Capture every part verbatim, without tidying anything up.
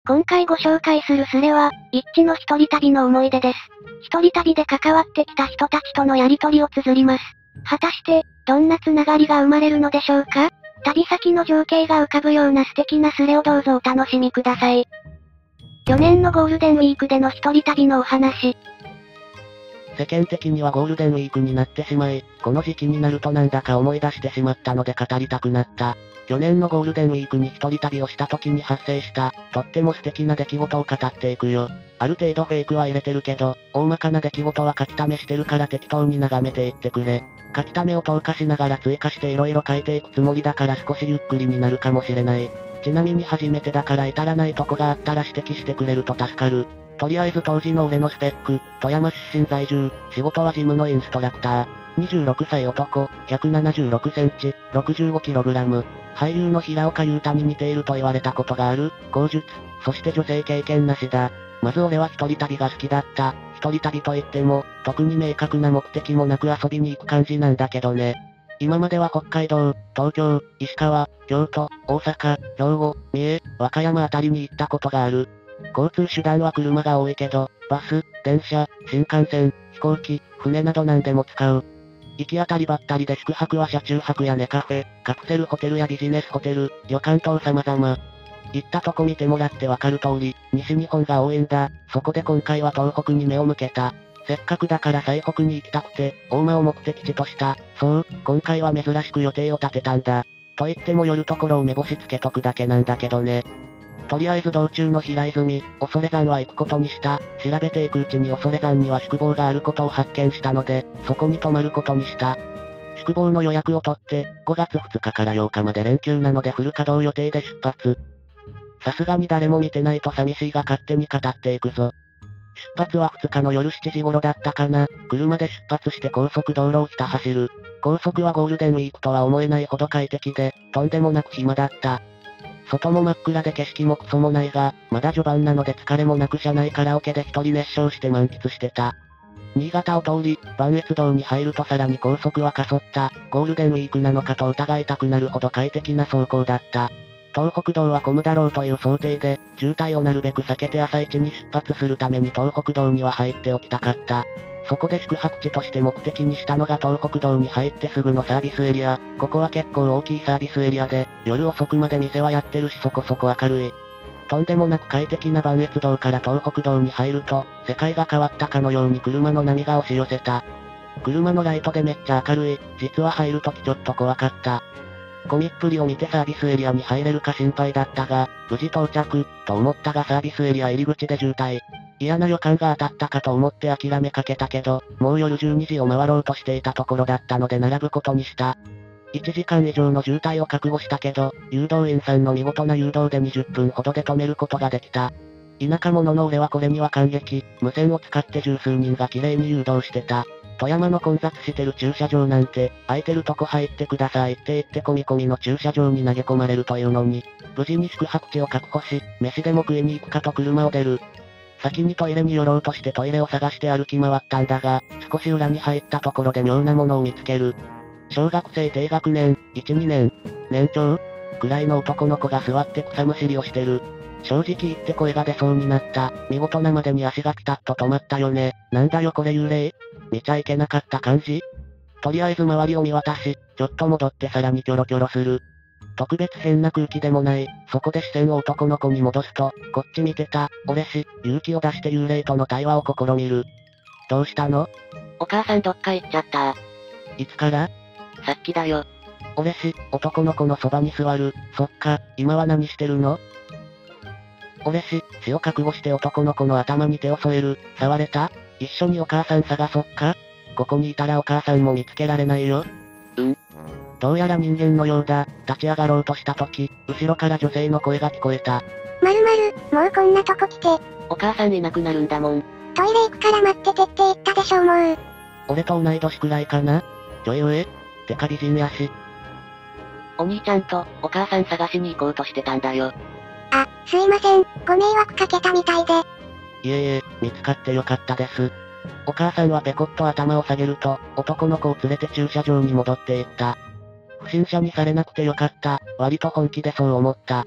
今回ご紹介するスレは、一致の一人旅の思い出です。一人旅で関わってきた人たちとのやりとりを綴ります。果たして、どんなつながりが生まれるのでしょうか？旅先の情景が浮かぶような素敵なスレをどうぞお楽しみください。去年のゴールデンウィークでの一人旅のお話。 世間的にはゴールデンウィークになってしまい、この時期になるとなんだか思い出してしまったので語りたくなった。去年のゴールデンウィークに一人旅をした時に発生した、とっても素敵な出来事を語っていくよ。ある程度フェイクは入れてるけど、大まかな出来事は書き溜めしてるから適当に眺めていってくれ。書き溜めを投下しながら追加して色々書いていくつもりだから少しゆっくりになるかもしれない。ちなみに初めてだから至らないとこがあったら指摘してくれると助かる。とりあえず当時の俺のスペック、富山出身在住、仕事はジムのインストラクター。にじゅうろくさい男、ひゃくななじゅうろくセンチ、ろくじゅうごキログラム。俳優の平岡裕太に似ていると言われたことがある、口述、そして女性経験なしだ。まず俺は一人旅が好きだった。一人旅といっても、特に明確な目的もなく遊びに行く感じなんだけどね。今までは北海道、東京、石川、京都、大阪、兵庫、三重、和歌山あたりに行ったことがある。交通手段は車が多いけど、バス、電車、新幹線、飛行機、船など何でも使う。行き当たりばったりで宿泊は車中泊やネカフェ、カプセルホテルやビジネスホテル、旅館等様々。行ったとこ見てもらってわかる通り、西日本が多いんだ。そこで今回は東北に目を向けた。せっかくだから最北に行きたくて、大間を目的地とした。そう、今回は珍しく予定を立てたんだ。と言っても寄るところを目星つけとくだけなんだけどね。とりあえず道中の平泉、恐山は行くことにした。調べていくうちに恐山には宿坊があることを発見したので、そこに泊まることにした。宿坊の予約を取って、ごがつふつかからようかまで連休なのでフル稼働予定で出発。さすがに誰も見てないと寂しいが勝手に語っていくぞ。出発はふつかの夜しちじ頃だったかな。車で出発して高速道路をひた走る。高速はゴールデンウィークとは思えないほど快適で、とんでもなく暇だった。外も真っ暗で景色もクソもないが、まだ序盤なので疲れもなく車内カラオケで一人熱唱して満喫してた。新潟を通り、磐越道に入るとさらに高速はかそった。ゴールデンウィークなのかと疑いたくなるほど快適な走行だった。東北道は混むだろうという想定で、渋滞をなるべく避けて朝一に出発するために東北道には入っておきたかった。そこで宿泊地として目的にしたのが東北道に入ってすぐのサービスエリア。ここは結構大きいサービスエリアで、夜遅くまで店はやってるしそこそこ明るい。とんでもなく快適な磐越道から東北道に入ると、世界が変わったかのように車の波が押し寄せた。車のライトでめっちゃ明るい。実は入るときちょっと怖かった。ゴミっぷりを見てサービスエリアに入れるか心配だったが、無事到着、と思ったがサービスエリア入り口で渋滞。嫌な予感が当たったかと思って諦めかけたけど、もう夜じゅうにじを回ろうとしていたところだったので並ぶことにした。いちじかん以上の渋滞を覚悟したけど、誘導員さんの見事な誘導でにじゅっぷんほどで止めることができた。田舎者の俺はこれには感激、無線を使って十数人が綺麗に誘導してた。富山の混雑してる駐車場なんて、空いてるとこ入ってくださいって言って込み込みの駐車場に投げ込まれるというのに、無事に宿泊地を確保し、飯でも食いに行くかと車を出る。先にトイレに寄ろうとしてトイレを探して歩き回ったんだが、少し裏に入ったところで妙なものを見つける。小学生低学年、いち、にねん、年長くらいの男の子が座って草むしりをしてる。正直言って声が出そうになった。見事なまでに足がピタッと止まったよね。なんだよこれ幽霊？見ちゃいけなかった感じ？とりあえず周りを見渡し、ちょっと戻ってさらにキョロキョロする。特別変な空気でもない。そこで視線を男の子に戻すと、こっち見てた。俺し、勇気を出して幽霊との対話を試みる。どうしたの？ お母さんどっか行っちゃった。 いつから？ さっきだよ。 俺し、男の子のそばに座る。そっか、今は何してるの？俺し、死を覚悟して男の子の頭に手を添える。触れた？一緒にお母さん探そっか？ここにいたらお母さんも見つけられないよ。 うん。 どうやら人間のようだ。立ち上がろうとした時、後ろから女性の声が聞こえた。 まるまる、もうこんなとこ来て。 お母さんいなくなるんだもん。 トイレ行くから待っててって言ったでしょもう。 俺と同い年くらいかな？ちょい上？てか美人やし。 お兄ちゃんと、お母さん探しに行こうとしてたんだよ。 あ、すいません、ご迷惑かけたみたいで。 いえいえ、見つかってよかったです。お母さんはペコッと頭を下げると、男の子を連れて駐車場に戻っていった。不審者にされなくてよかった、割と本気でそう思った。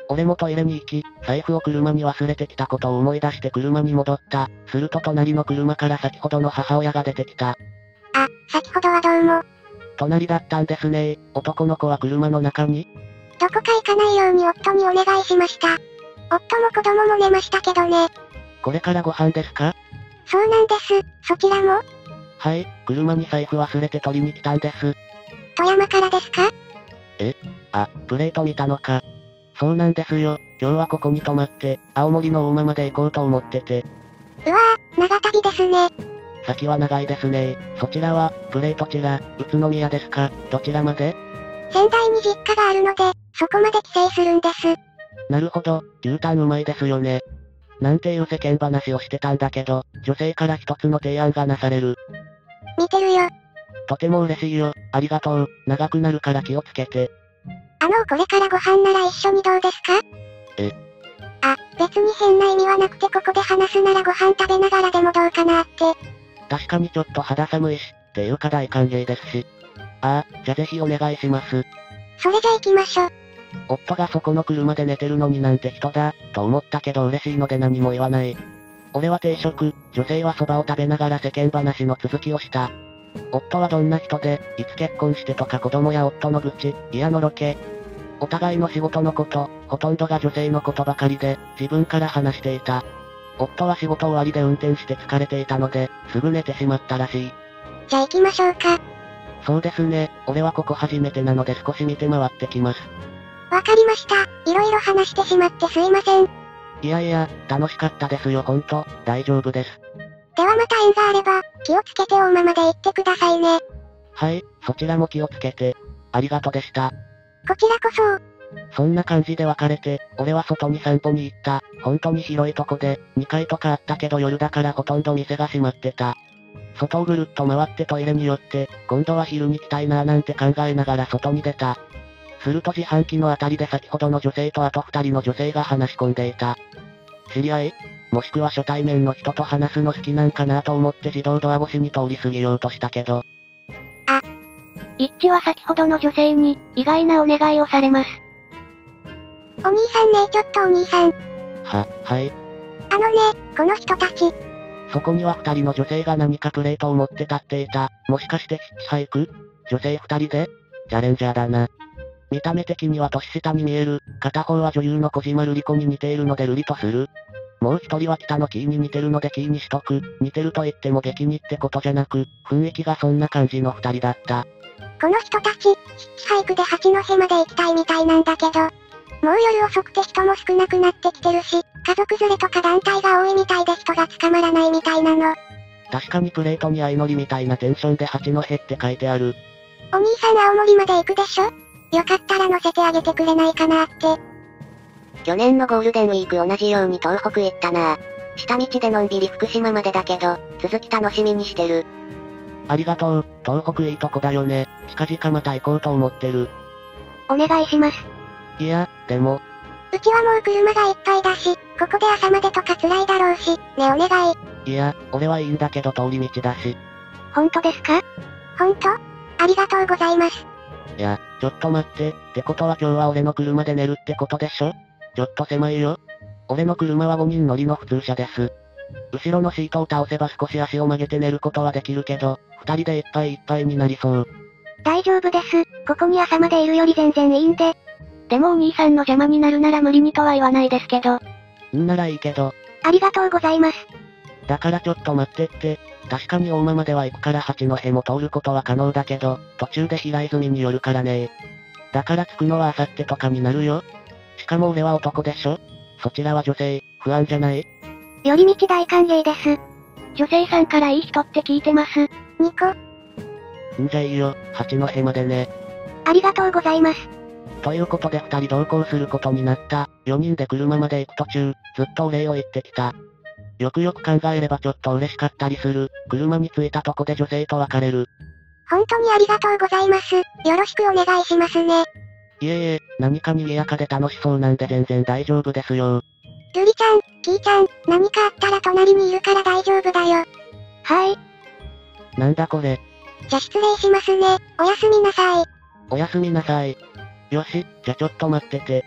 俺もトイレに行き、財布を車に忘れてきたことを思い出して車に戻った。すると隣の車から先ほどの母親が出てきた。 あ、先ほどはどうも。 隣だったんですね。男の子は車の中に？ どこか行かないように夫にお願いしました。夫も子供も寝ましたけどね。 これからご飯ですか？ そうなんです。そちらも？ はい、車に財布忘れて取りに来たんです。 富山からですか？ え？あ、プレート見たのか。そうなんですよ。今日はここに泊まって、青森の大間まで行こうと思ってて。 うわぁ、長旅ですね。 先は長いですね。そちらは、プレートチラ、宇都宮ですか？どちらまで？ 仙台に実家があるので、そこまで帰省するんです。 なるほど、牛タンうまいですよね。なんていう世間話をしてたんだけど、女性から一つの提案がなされる。 見てるよ。 とても嬉しいよ。ありがとう。長くなるから気をつけて。 あのこれからご飯なら一緒にどうですか？ え？ あ、別に変な意味はなくてここで話すならご飯食べながらでもどうかなって。 確かにちょっと肌寒いし、っていうか大歓迎ですし。ああ、じゃぜひお願いします。 それじゃ行きましょ。 夫がそこの車で寝てるのになんて人だ、と思ったけど嬉しいので何も言わない。俺は定食、女性は蕎麦を食べながら世間話の続きをした。夫はどんな人で、いつ結婚してとか子供や夫の愚痴、嫌のロケ。お互いの仕事のこと、ほとんどが女性のことばかりで、自分から話していた。夫は仕事終わりで運転して疲れていたので、すぐ寝てしまったらしい。 じゃあ行きましょうか。 そうですね、俺はここ初めてなので少し見て回ってきます。 わかりました。いろいろ話してしまってすいません。 いやいや、楽しかったですよほんと、大丈夫です。 ではまた縁があれば、気をつけて大間まで行ってくださいね。 はい、そちらも気をつけて。ありがとでした。 こちらこそ。 そんな感じで別れて、俺は外に散歩に行った。本当に広いとこで、にかいとかあったけど夜だからほとんど店が閉まってた。外をぐるっと回ってトイレに寄って、今度は昼に来たいなーなんて考えながら外に出た。すると自販機のあたりで先ほどの女性とあと二人の女性が話し込んでいた。知り合い？もしくは初対面の人と話すの好きなんかなと思って自動ドア越しに通り過ぎようとしたけど。 あ。一致は先ほどの女性に、意外なお願いをされます。お兄さんねえちょっとお兄さん。 は、はい。 あのね、この人たち。 そこには二人の女性が何かプレートを持って立っていた。もしかしてヒッチハイク？女性二人で？チャレンジャーだな。見た目的には年下に見える。片方は女優の小島瑠璃子に似ているので瑠璃とする。もう一人は北のキーに似てるのでキーにしとく。似てると言っても激似ってことじゃなく、雰囲気がそんな感じの二人だった。 この人たち、ヒッチハイクで八戸まで行きたいみたいなんだけど。もう夜遅くて人も少なくなってきてるし、家族連れとか団体が多いみたいで人が捕まらないみたいなの。 確かにプレートに相乗りみたいなテンションで八戸って書いてある。 お兄さん青森まで行くでしょ？よかったら乗せてあげてくれないかなって。 去年のゴールデンウィーク同じように東北行ったな。下道でのんびり福島までだけど、続き楽しみにしてる。 ありがとう、東北いいとこだよね。近々また行こうと思ってる。 お願いします。 いや、でも。 うちはもう車がいっぱいだし、ここで朝までとか辛いだろうし、ねお願い。 いや、俺はいいんだけど通り道だし。 ほんとですか？ほんと？ありがとうございます。 いや、ちょっと待って、ってことは今日は俺の車で寝るってことでしょ？ちょっと狭いよ。俺の車はごにん乗りの普通車です。後ろのシートを倒せば少し足を曲げて寝ることはできるけど、二人でいっぱいいっぱいになりそう。 大丈夫です。ここに朝までいるより全然いいんで。でもお兄さんの邪魔になるなら無理にとは言わないですけど。 んならいいけど。 ありがとうございます。 だからちょっと待ってって。確かに大間までは行くから八戸も通ることは可能だけど、途中で平泉に寄るからね。だから着くのは明後日とかになるよ。しかも俺は男でしょ？そちらは女性、不安じゃない？ 寄り道大歓迎です。女性さんからいい人って聞いてます。ニコ。 んじゃいいよ、八戸までね。 ありがとうございます。 ということで二人同行することになった。四人で車まで行く途中、ずっとお礼を言ってきた。よくよく考えればちょっと嬉しかったりする。車に着いたとこで女性と別れる。 本当にありがとうございます。よろしくお願いしますね。 いえいえ、何か賑やかで楽しそうなんで全然大丈夫ですよ。 瑠璃ちゃん、キーちゃん、何かあったら隣にいるから大丈夫だよ。はい。 なんだこれ。 じゃ失礼しますね。おやすみなさい。 おやすみなさい。よし、じゃちょっと待ってて。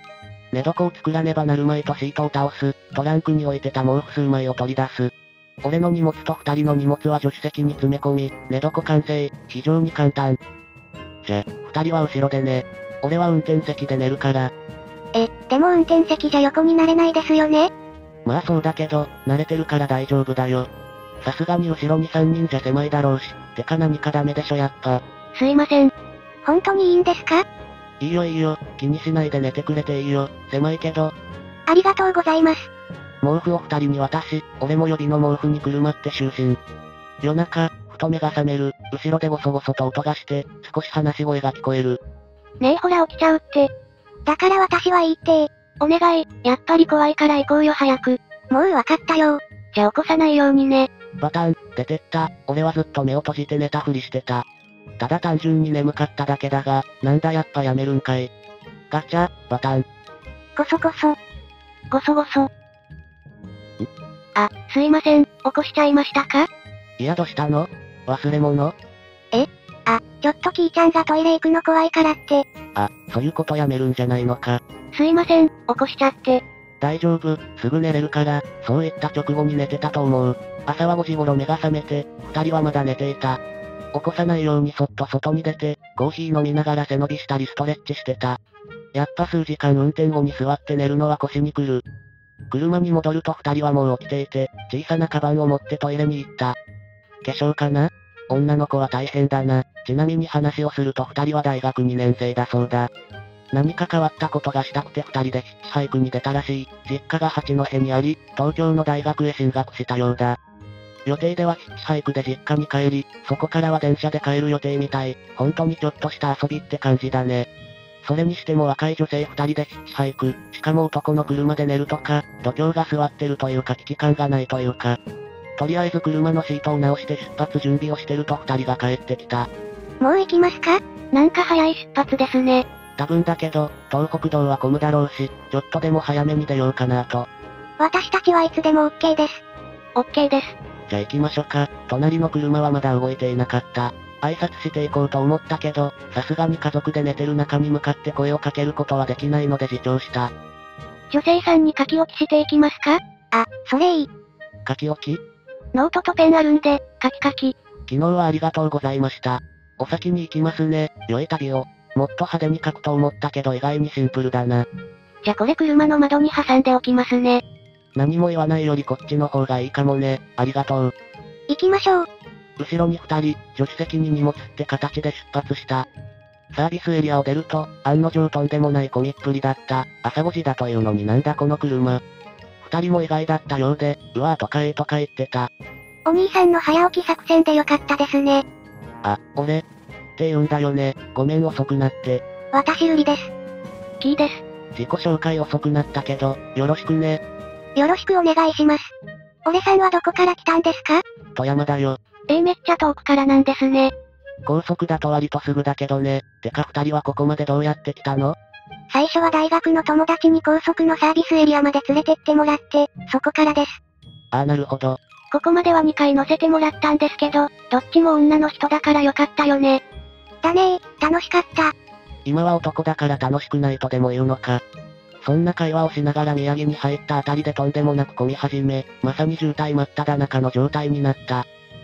寝床を作らねばなるまいとシートを倒す。トランクに置いてた毛布数枚を取り出す。俺の荷物と二人の荷物は助手席に詰め込み、寝床完成。非常に簡単。じゃ、二人は後ろでね。俺は運転席で寝るから。 え、でも運転席じゃ横になれないですよね？ まあそうだけど、慣れてるから大丈夫だよ。さすがに後ろに三人じゃ狭いだろうし、てか何かダメでしょやっぱ。 すいません。本当にいいんですか？ いいよいいよ、気にしないで寝てくれていいよ、狭いけど。 ありがとうございます。 毛布を二人に渡し、俺も予備の毛布にくるまって就寝。夜中、ふと目が覚める、後ろでゴソゴソと音がして、少し話し声が聞こえる。 ねえほら起きちゃうって。だから私はいいってお願い、やっぱり怖いから行こうよ早く。もうわかったよ。じゃあ起こさないようにね。 バタン、出てった。俺はずっと目を閉じて寝たふりしてた。ただ単純に眠かっただけだが、なんだやっぱやめるんかい。ガチャ、バタン。 ゴソゴソ。ゴソゴソ。ん？あ、すいません、起こしちゃいましたか？ いやどうしたの？忘れ物？ え？あ、ちょっとキーちゃんがトイレ行くの怖いからって。 あ、そういうことやめるんじゃないのか。 すいません、起こしちゃって。 大丈夫、すぐ寝れるから、そう言った直後に寝てたと思う。朝はごじ頃目が覚めて、二人はまだ寝ていた。起こさないようにそっと外に出て、コーヒー飲みながら背伸びしたりストレッチしてた。やっぱ数時間運転後に座って寝るのは腰にくる。車に戻ると二人はもう起きていて、小さなカバンを持ってトイレに行った。化粧かな？女の子は大変だな。ちなみに話をすると二人は大学にねん生だそうだ。何か変わったことがしたくて二人でヒッチハイクに出たらしい。実家が八戸にあり、東京の大学へ進学したようだ。予定ではヒッチハイクで実家に帰り、そこからは電車で帰る予定みたい。本当にちょっとした遊びって感じだね。それにしても若い女性二人でヒッチハイク、しかも男の車で寝るとか、度胸が座ってるというか危機感がないというか。とりあえず車のシートを直して出発準備をしてると二人が帰ってきた。 もう行きますか？なんか早い出発ですね。 多分だけど、東北道は混むだろうし、ちょっとでも早めに出ようかなと。 私たちはいつでも OK です。OK です。 じゃあ行きましょうか。隣の車はまだ動いていなかった。挨拶していこうと思ったけど、さすがに家族で寝てる中に向かって声をかけることはできないので自重した。 女性さんに書き置きしていきますか？あ、それいい。 書き置き？ ノートとペンあるんで、書き書き。 昨日はありがとうございました。お先に行きますね。良い旅を。もっと派手に書くと思ったけど意外にシンプルだな。 じゃこれ車の窓に挟んでおきますね。 何も言わないよりこっちの方がいいかもね。ありがとう。 行きましょう。 後ろに二人、助手席に荷物って形で出発した。サービスエリアを出ると、案の定とんでもない混みっぷりだった。朝ごじだというのになんだこの車。二人も意外だったようで、うわーとかえーとか言ってた。 お兄さんの早起き作戦でよかったですね。 あ、俺って言うんだよね。ごめん遅くなって。 私ゆりです。キーです。 自己紹介遅くなったけど、よろしくね。 よろしくお願いします。俺さんはどこから来たんですか？ 富山だよ。 えー、めっちゃ遠くからなんですね。 高速だと割とすぐだけどね。てか二人はここまでどうやって来たの？ 最初は大学の友達に高速のサービスエリアまで連れてってもらって、そこからです。 ああなるほど。 ここまではにかい乗せてもらったんですけど、どっちも女の人だからよかったよね。だねー、楽しかった。 今は男だから楽しくないとでも言うのか。そんな会話をしながら宮城に入ったあたりでとんでもなく混み始め、まさに渋滞真っ只中の状態になった。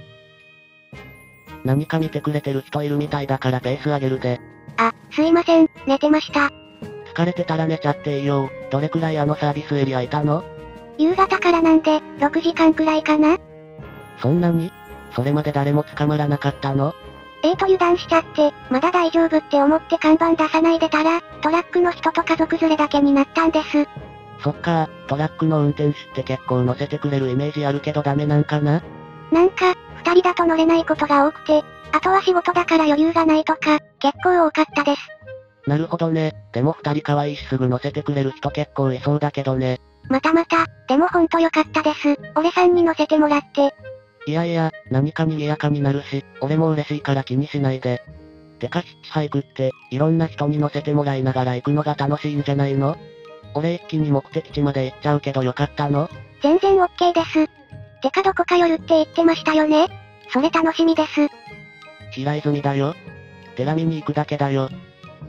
何か見てくれてる人いるみたいだからペース上げるで。 あ、すいません、寝てました。 疲れてたら寝ちゃっていいよ。どれくらいあのサービスエリアいたの？ 夕方からなんで、ろくじかんくらいかな？ そんなに？それまで誰も捕まらなかったの？ えーと油断しちゃって、まだ大丈夫って思って看板出さないでたら、トラックの人と家族連れだけになったんです。 そっかー、トラックの運転手って結構乗せてくれるイメージあるけどダメなんかな？ なんか、二人だと乗れないことが多くて、あとは仕事だから余裕がないとか、結構多かったです。 なるほどね。でも二人可愛いしすぐ乗せてくれる人結構いそうだけどね。 またまた、でもほんとよかったです。俺さんに乗せてもらって。 いやいや、何かにぎやかになるし、俺も嬉しいから気にしないで。てかヒッチハイクって、いろんな人に乗せてもらいながら行くのが楽しいんじゃないの？俺一気に目的地まで行っちゃうけどよかったの？ 全然オッケーです。てかどこか寄るって言ってましたよね？それ楽しみです。 平泉だよ。寺見に行くだけだよ。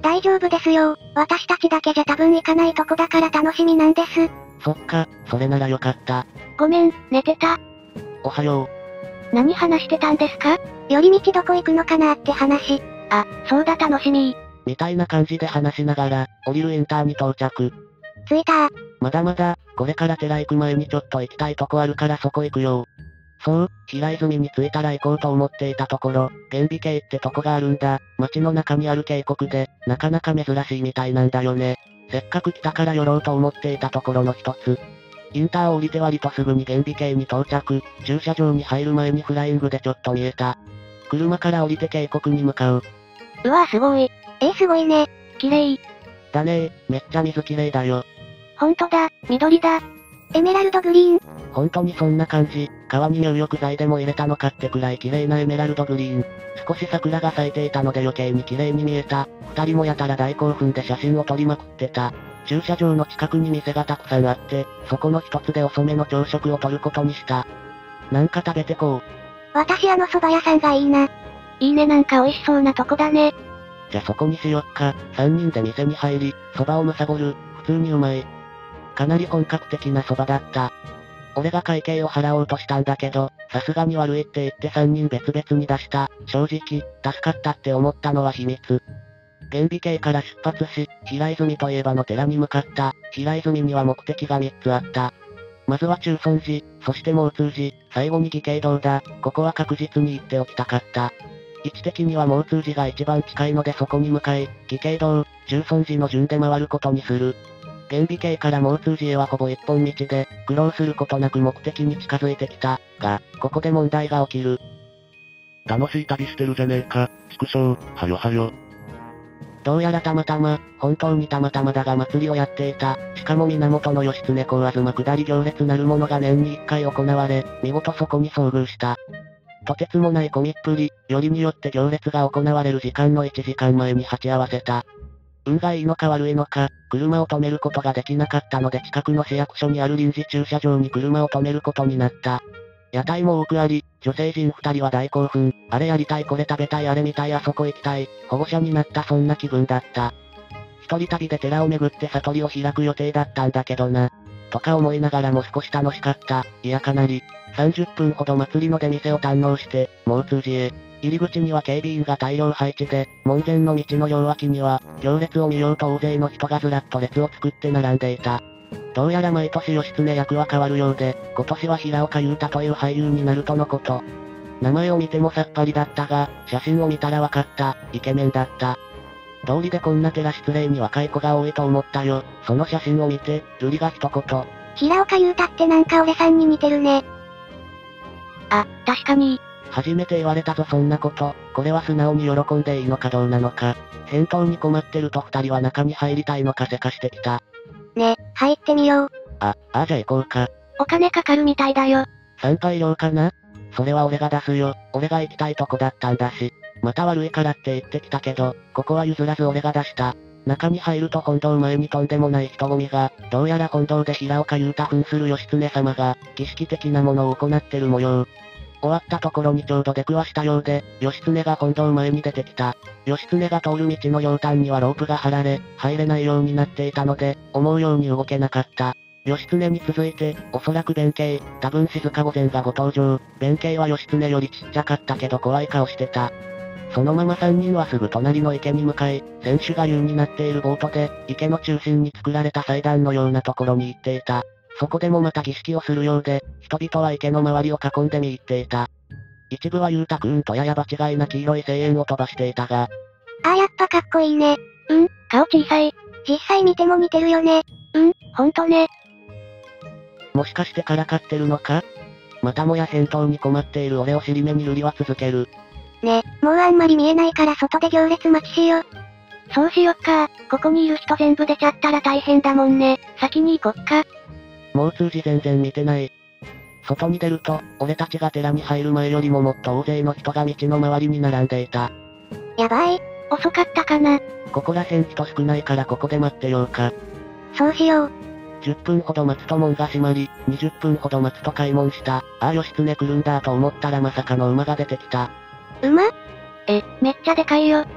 大丈夫ですよ。私たちだけじゃ多分行かないとこだから楽しみなんです。 そっか、それならよかった。 ごめん、寝てた。 おはよう。 何話してたんですか？寄り道どこ行くのかなって話。あ、そうだ楽しみ。 みたいな感じで話しながら、降りるインターに到着。 着いた。 まだまだ、これから寺行く前にちょっと行きたいとこあるからそこ行くよ。そう、平泉に着いたら行こうと思っていたところ、厳美渓ってとこがあるんだ。街の中にある渓谷で、なかなか珍しいみたいなんだよね。せっかく来たから寄ろうと思っていたところの一つ。インターを降りて割とすぐに厳美渓に到着、駐車場に入る前にフライングでちょっと見えた。車から降りて渓谷に向かう。 うわぁすごい。えー、すごいね。綺麗。 だねー、めっちゃ水綺麗だよ。 ほんとだ、緑だ。エメラルドグリーン。 ほんとにそんな感じ、川に入浴剤でも入れたのかってくらい綺麗なエメラルドグリーン。少し桜が咲いていたので余計に綺麗に見えた。二人もやたら大興奮で写真を撮りまくってた。駐車場の近くに店がたくさんあって、そこの一つで遅めの朝食を取ることにした。なんか食べてこう。 私あの蕎麦屋さんがいいな。いいねなんか美味しそうなとこだね。 じゃそこにしよっか。三人で店に入り、蕎麦を貪る。普通にうまい。かなり本格的な蕎麦だった。俺が会計を払おうとしたんだけど、さすがに悪いって言って三人別々に出した。正直、助かったって思ったのは秘密。厳美渓から出発し、平泉といえばの寺に向かった。平泉には目的がみっつあった。まずは中尊寺、そして毛通寺、最後に義渓堂だ。ここは確実に行っておきたかった。位置的には毛通寺が一番近いのでそこに向かい、義渓堂、中尊寺の順で回ることにする。厳美渓から毛通寺へはほぼ一本道で、苦労することなく目的に近づいてきた。が、ここで問題が起きる。 楽しい旅してるじゃねえか、畜生、はよはよ。 どうやらたまたま、本当にたまたまだが祭りをやっていた。しかも源義経公東下り行列なるものが年に一回行われ、見事そこに遭遇した。とてつもない込みっぷり、よりによって行列が行われる時間のいちじかんまえに鉢合わせた。運がいいのか悪いのか、車を止めることができなかったので近くの市役所にある臨時駐車場に車を止めることになった。屋台も多くあり、女性陣二人は大興奮、あれやりたいこれ食べたいあれ見たいあそこ行きたい、保護者になったそんな気分だった。一人旅で寺を巡って悟りを開く予定だったんだけどな。とか思いながらも少し楽しかった、いやかなり。さんじゅっぷんほど祭りの出店を堪能して、毛通寺へ。入り口には警備員が大量配置で、門前の道の両脇には、行列を見ようと大勢の人がずらっと列を作って並んでいた。どうやら毎年義経役は変わるようで、今年は平岡裕太という俳優になるとのこと。名前を見てもさっぱりだったが、写真を見たらわかった、イケメンだった。通りでこんな寺失礼に若い子が多いと思ったよ。その写真を見て、瑠璃が一言。 平岡裕太ってなんか俺さんに似てるね。あ、確かに。 初めて言われたぞそんなこと。これは素直に喜んでいいのかどうなのか。返答に困ってると二人は中に入りたいのかせかしてきた。 ね、入ってみよう。 あ、ああじゃあ行こうか。 お金かかるみたいだよ。 参拝料かな？それは俺が出すよ。俺が行きたいとこだったんだし。また悪いからって言ってきたけど、ここは譲らず俺が出した。中に入ると本堂前にとんでもない人混みが、どうやら本堂で平岡裕太扮する義経様が、儀式的なものを行ってる模様。終わったところにちょうど出くわしたようで、義経が本堂前に出てきた。義経が通る道の両端にはロープが張られ、入れないようになっていたので、思うように動けなかった。義経に続いて、おそらく弁慶、多分静御前がご登場。弁慶は義経よりちっちゃかったけど怖い顔してた。そのまま三人はすぐ隣の池に向かい、選手が優になっているボートで、池の中心に作られた祭壇のようなところに行っていた。そこでもまた儀式をするようで、人々は池の周りを囲んで見入っていた。一部は裕太くんとやや場違いな黄色い声援を飛ばしていたが。 ああやっぱかっこいいね。うん、顔小さい。実際見ても似てるよね。うん、ほんとね。 もしかしてからかってるのか？またもや返答に困っている俺を尻目に瑠璃は続ける。 ね、もうあんまり見えないから外で行列待ちしよう。そうしよっか。ここにいる人全部出ちゃったら大変だもんね。先に行こっか。 もう通じ全然見てない。外に出ると、俺たちが寺に入る前よりももっと大勢の人が道の周りに並んでいた。 やばい。遅かったかな。 ここら辺人少ないからここで待ってようか。 そうしよう。 じゅっぷんほど待つと門が閉まり、にじゅっぷんほど待つと開門した。ああ義経来るんだと思ったらまさかの馬が出てきた。 馬？え、めっちゃでかいよ。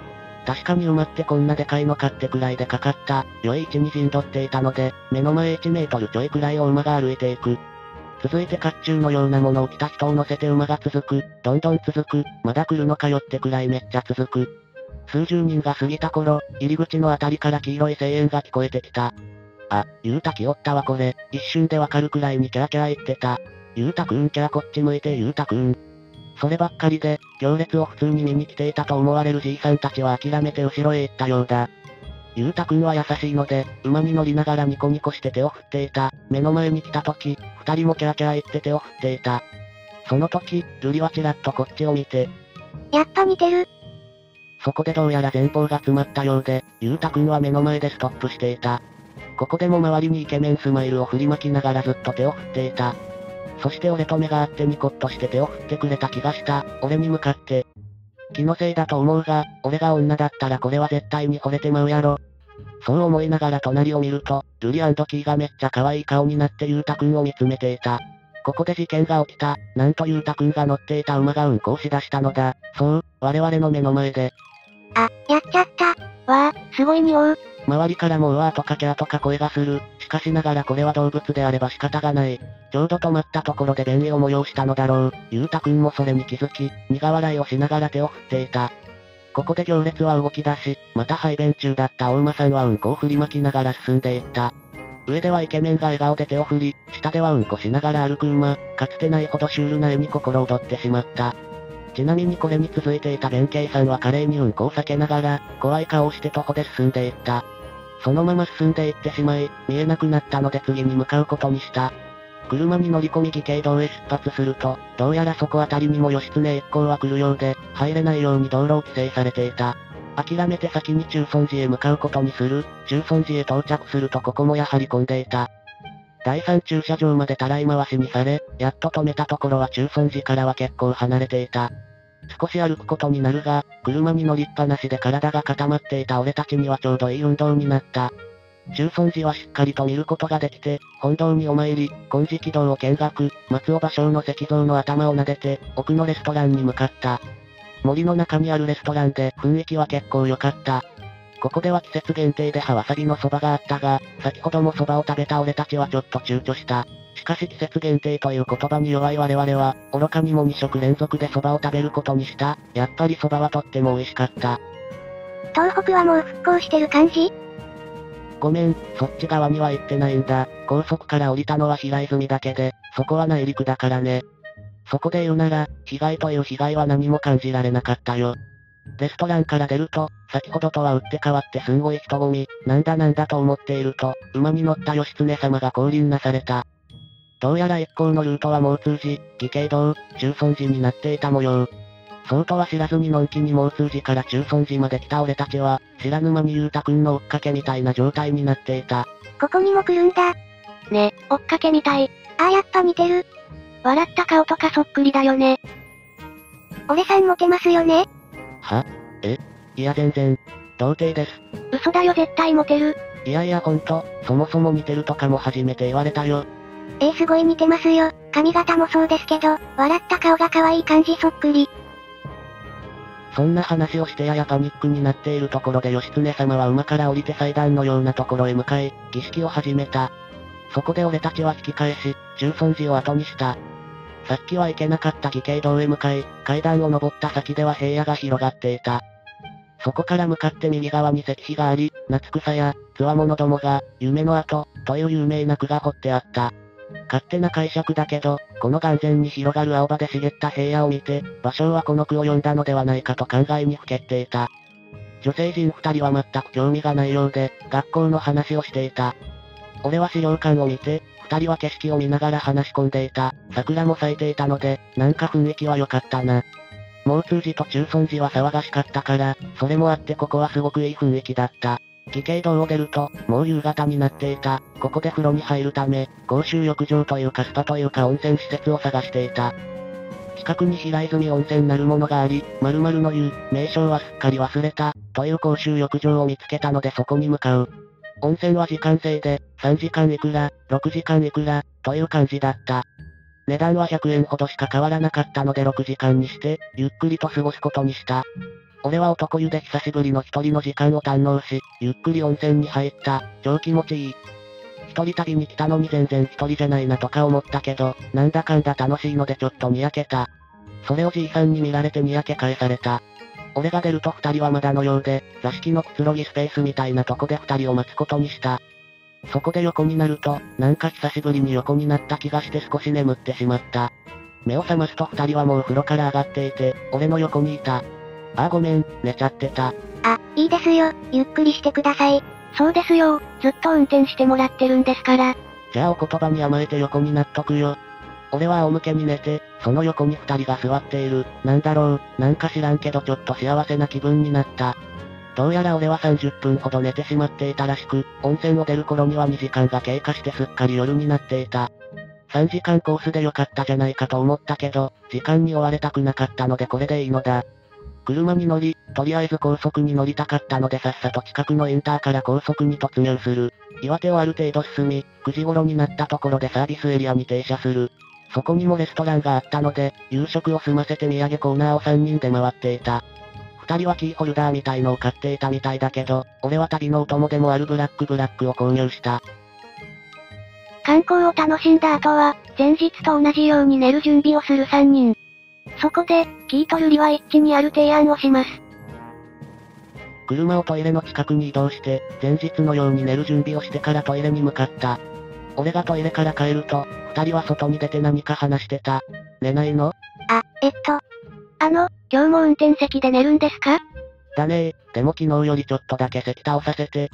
確かに馬ってこんなでかいのかってくらいでかかった、良い位置に陣取っていたので、目の前いちメートルちょいくらいを馬が歩いていく。続いて甲冑のようなものを着た人を乗せて馬が続く、どんどん続く、まだ来るのかよってくらいめっちゃ続く。数十人が過ぎた頃、入り口のあたりから黄色い声援が聞こえてきた。あ、ゆうた来おったわこれ、一瞬でわかるくらいにキャーキャー言ってた。ゆうたくんキャーこっち向いてゆうたくん。そればっかりで、行列を普通に見に来ていたと思われるじいさんたちは諦めて後ろへ行ったようだ。ゆうたくんは優しいので、馬に乗りながらニコニコして手を振っていた。目の前に来た時、二人もキャーキャー言って手を振っていた。その時、ルリはちらっとこっちを見て。 やっぱ似てる。 そこでどうやら前方が詰まったようで、ゆうたくんは目の前でストップしていた。ここでも周りにイケメンスマイルを振りまきながらずっと手を振っていた。そして俺と目が合ってニコッとして手を振ってくれた気がした。俺に向かって。気のせいだと思うが、俺が女だったらこれは絶対に惚れてまうやろ。そう思いながら隣を見ると、ルリ&キーがめっちゃ可愛い顔になってゆうたくんを見つめていた。ここで事件が起きた。なんとゆうたくんが乗っていた馬がうんこをしだしたのだ。そう、我々の目の前で。 あ、やっちゃった。わあ、すごい匂う。 周りからもうわーとかキャーとか声がする。しかしながらこれは動物であれば仕方がない。ちょうど止まったところで便意を催したのだろう。ゆうたくんもそれに気づき、苦笑いをしながら手を振っていた。ここで行列は動き出し、また排便中だったお馬さんはうんこを振りまきながら進んでいった。上ではイケメンが笑顔で手を振り、下ではうんこしながら歩く馬、かつてないほどシュールな絵に心躍ってしまった。ちなみにこれに続いていた弁慶さんは華麗にうんこを避けながら、怖い顔をして徒歩で進んでいった。そのまま進んでいってしまい、見えなくなったので次に向かうことにした。車に乗り込み義兄堂へ出発すると、どうやらそこあたりにも義経一行は来るようで、入れないように道路を規制されていた。諦めて先に中尊寺へ向かうことにする。中尊寺へ到着するとここもやはり混んでいた。だいさん駐車場までたらい回しにされ、やっと止めたところは中尊寺からは結構離れていた。少し歩くことになるが、車に乗りっぱなしで体が固まっていた俺たちにはちょうどいい運動になった。中尊寺はしっかりと見ることができて、本堂にお参り、金色堂を見学、松尾芭蕉の石像の頭を撫でて、奥のレストランに向かった。森の中にあるレストランで雰囲気は結構良かった。ここでは季節限定で葉わさびのそばがあったが、先ほどもそばを食べた俺たちはちょっと躊躇した。しかし季節限定という言葉に弱い我々は、愚かにもに食連続でそばを食べることにした。やっぱりそばはとっても美味しかった。 東北はもう復興してる感じ？ ごめん、そっち側には行ってないんだ。高速から降りたのは平泉だけで、そこは内陸だからね。そこで言うなら、被害という被害は何も感じられなかったよ。レストランから出ると、先ほどとは打って変わってすんごい人混み、なんだなんだと思っていると、馬に乗った義経様が降臨なされた。どうやら一行のルートはもう通じ、義兄堂、中尊寺になっていた模様。そうとは知らずにのんきにもう通じから中尊寺まで来た俺たちは、知らぬ間にゆうたくんの追っかけみたいな状態になっていた。 ここにも来るんだ。ね、追っかけみたい。ああやっぱ似てる。笑った顔とかそっくりだよね。俺さんモテますよね？ は？え？いや全然。童貞です。 嘘だよ絶対モテる。 いやいやほんと、そもそも似てるとかも初めて言われたよ。 えー、すごい似てますよ。髪型もそうですけど、笑った顔が可愛い感じそっくり。 そんな話をしてややパニックになっているところで義経様は馬から降りて祭壇のようなところへ向かい、儀式を始めた。そこで俺たちは引き返し、中尊寺を後にした。さっきは行けなかった義兄堂へ向かい、階段を登った先では平野が広がっていた。そこから向かって右側に石碑があり、夏草や、つわものどもが、夢の跡、という有名な句が彫ってあった。勝手な解釈だけど、この眼前に広がる青葉で茂った平野を見て、芭蕉はこの句を読んだのではないかと考えにふけっていた。女性陣二人は全く興味がないようで、学校の話をしていた。俺は資料館を見て、二人は景色を見ながら話し込んでいた。桜も咲いていたので、なんか雰囲気は良かったな。もう通寺と中尊寺は騒がしかったから、それもあってここはすごくいい雰囲気だった。義兄堂を出ると、もう夕方になっていた。ここで風呂に入るため、公衆浴場というかスパというか温泉施設を探していた。近くに平泉温泉なるものがあり、〇〇の言う、名称はすっかり忘れた、という公衆浴場を見つけたのでそこに向かう。温泉は時間制で、さんじかんいくら、ろくじかんいくら、という感じだった。値段はひゃくえんほどしか変わらなかったのでろくじかんにして、ゆっくりと過ごすことにした。 俺は男湯で久しぶりの一人の時間を堪能し、ゆっくり温泉に入った。超気持ちいい。一人旅に来たのに全然一人じゃないなとか思ったけど、なんだかんだ楽しいのでちょっとにやけた。それをじいさんに見られてにやけ返された。俺が出ると二人はまだのようで、座敷のくつろぎスペースみたいなとこで二人を待つことにした。そこで横になると、なんか久しぶりに横になった気がして少し眠ってしまった。目を覚ますと二人はもう風呂から上がっていて、俺の横にいた。ああごめん、寝ちゃってた。 あ、いいですよ、ゆっくりしてください。そうですよ、ずっと運転してもらってるんですから。 じゃあお言葉に甘えて横になっとくよ。俺は仰向けに寝て、その横に二人が座っている。なんだろう、なんか知らんけどちょっと幸せな気分になった。どうやら俺はさんじゅっぷんほど寝てしまっていたらしく、温泉を出る頃にはにじかんが経過してすっかり夜になっていた。さんじかんコースでよかったじゃないかと思ったけど、時間に追われたくなかったのでこれでいいのだ。車に乗り、とりあえず高速に乗りたかったのでさっさと近くのインターから高速に突入する。岩手をある程度進み、くじ頃になったところでサービスエリアに停車する。そこにもレストランがあったので、夕食を済ませて土産コーナーをさんにんで回っていた。二人はキーホルダーみたいのを買っていたみたいだけど、俺は旅のお供でもあるブラックブラックを購入した。 観光を楽しんだ後は、前日と同じように寝る準備をするさんにん。そこで、キートルリは一致にある提案をします。 車をトイレの近くに移動して、前日のように寝る準備をしてからトイレに向かった。俺がトイレから帰ると、二人は外に出て何か話してた。寝ないの？ あ、えっと。あの、今日も運転席で寝るんですか？ だねー、でも昨日よりちょっとだけ席倒させて。ん？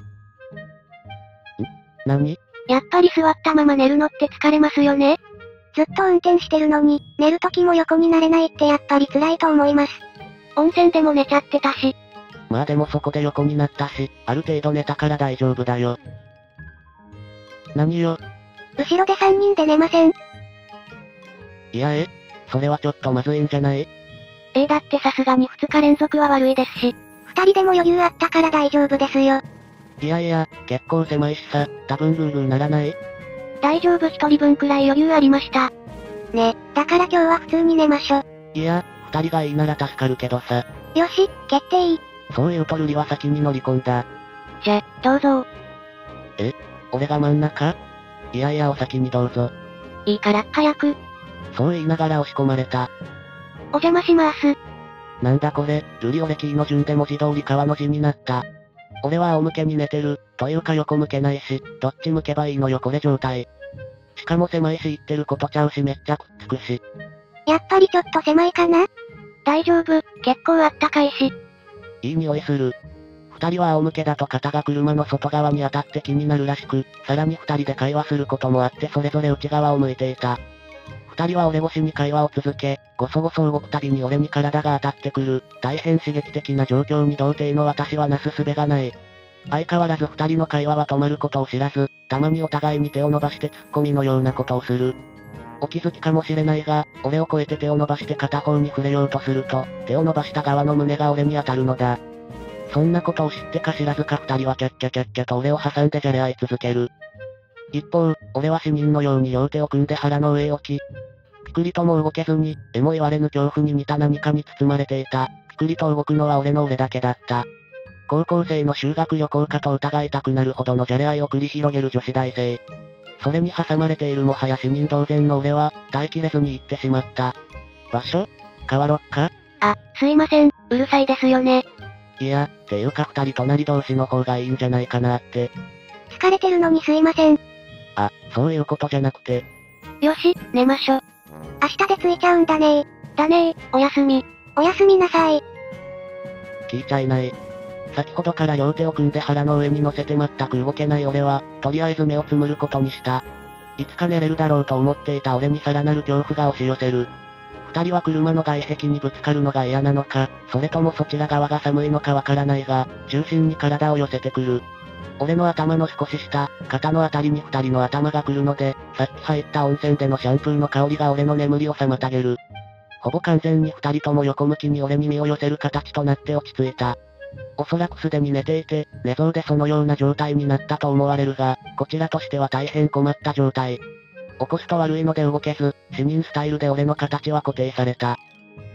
何？ やっぱり座ったまま寝るのって疲れますよね？ずっと運転してるのに、寝る時も横になれないってやっぱり辛いと思います。温泉でも寝ちゃってたし。 まあでもそこで横になったし、ある程度寝たから大丈夫だよ。何よ？ 後ろでさんにんで寝ません？ いやえ、それはちょっとまずいんじゃない？ええだってさすがにふつか連続は悪いですし。二人でも余裕あったから大丈夫ですよ。 いやいや、結構狭いしさ、多分ルールーならない？ 大丈夫一人分くらい余裕ありました。ね、だから今日は普通に寝ましょ。 いや、二人がいいなら助かるけどさ。 よし、決定。 そういうとルリは先に乗り込んだ。 じゃ、どうぞ。 え？俺が真ん中？いやいやお先にどうぞ。 いいから早く。 そう言いながら押し込まれた。 お邪魔します。 なんだこれ、ルリオレキーの順で文字通り川の字になった。俺は仰向けに寝てる、というか横向けないし、どっち向けばいいのよこれ状態。しかも狭いし言ってることちゃうしめっちゃくっつくし。 やっぱりちょっと狭いかな？大丈夫、結構あったかいし。 いい匂いする。二人は仰向けだと肩が車の外側に当たって気になるらしく、さらに二人で会話することもあってそれぞれ内側を向いていた。二人は俺越しに会話を続け、ごそごそ動くたびに俺に体が当たってくる、大変刺激的な状況に童貞の私はなすすべがない。相変わらず二人の会話は止まることを知らず、たまにお互いに手を伸ばしてツッコミのようなことをする。お気づきかもしれないが、俺を超えて手を伸ばして片方に触れようとすると、手を伸ばした側の胸が俺に当たるのだ。そんなことを知ってか知らずか二人はキャッキャキャッキャと俺を挟んでじゃれ合い続ける。一方、俺は死人のように両手を組んで腹の上へ置き、ピクリとも動けずに、えも言われぬ恐怖に似た何かに包まれていた。ピクリと動くのは俺の俺だけだった。高校生の修学旅行かと疑いたくなるほどのじゃれ合いを繰り広げる女子大生。それに挟まれているもはや死人同然の俺は、耐えきれずに行ってしまった。場所？変わろっか？ あ、すいません、うるさいですよね。 いや、ていうか二人隣同士の方がいいんじゃないかなって。 疲れてるのにすいません。 あ、そういうことじゃなくて。 よし、寝ましょ。明日で着いちゃうんだねー。だねー、おやすみ。おやすみなさい。 聞いちゃいない。先ほどから両手を組んで腹の上に乗せて全く動けない俺は、とりあえず目をつむることにした。いつか寝れるだろうと思っていた俺にさらなる恐怖が押し寄せる。二人は車の外壁にぶつかるのが嫌なのか、それともそちら側が寒いのかわからないが、中心に体を寄せてくる。俺の頭の少し下、肩のあたりに二人の頭が来るので、さっき入った温泉でのシャンプーの香りが俺の眠りを妨げる。ほぼ完全に二人とも横向きに俺に身を寄せる形となって落ち着いた。おそらくすでに寝ていて、寝相でそのような状態になったと思われるが、こちらとしては大変困った状態。起こすと悪いので動けず、死人スタイルで俺の形は固定された。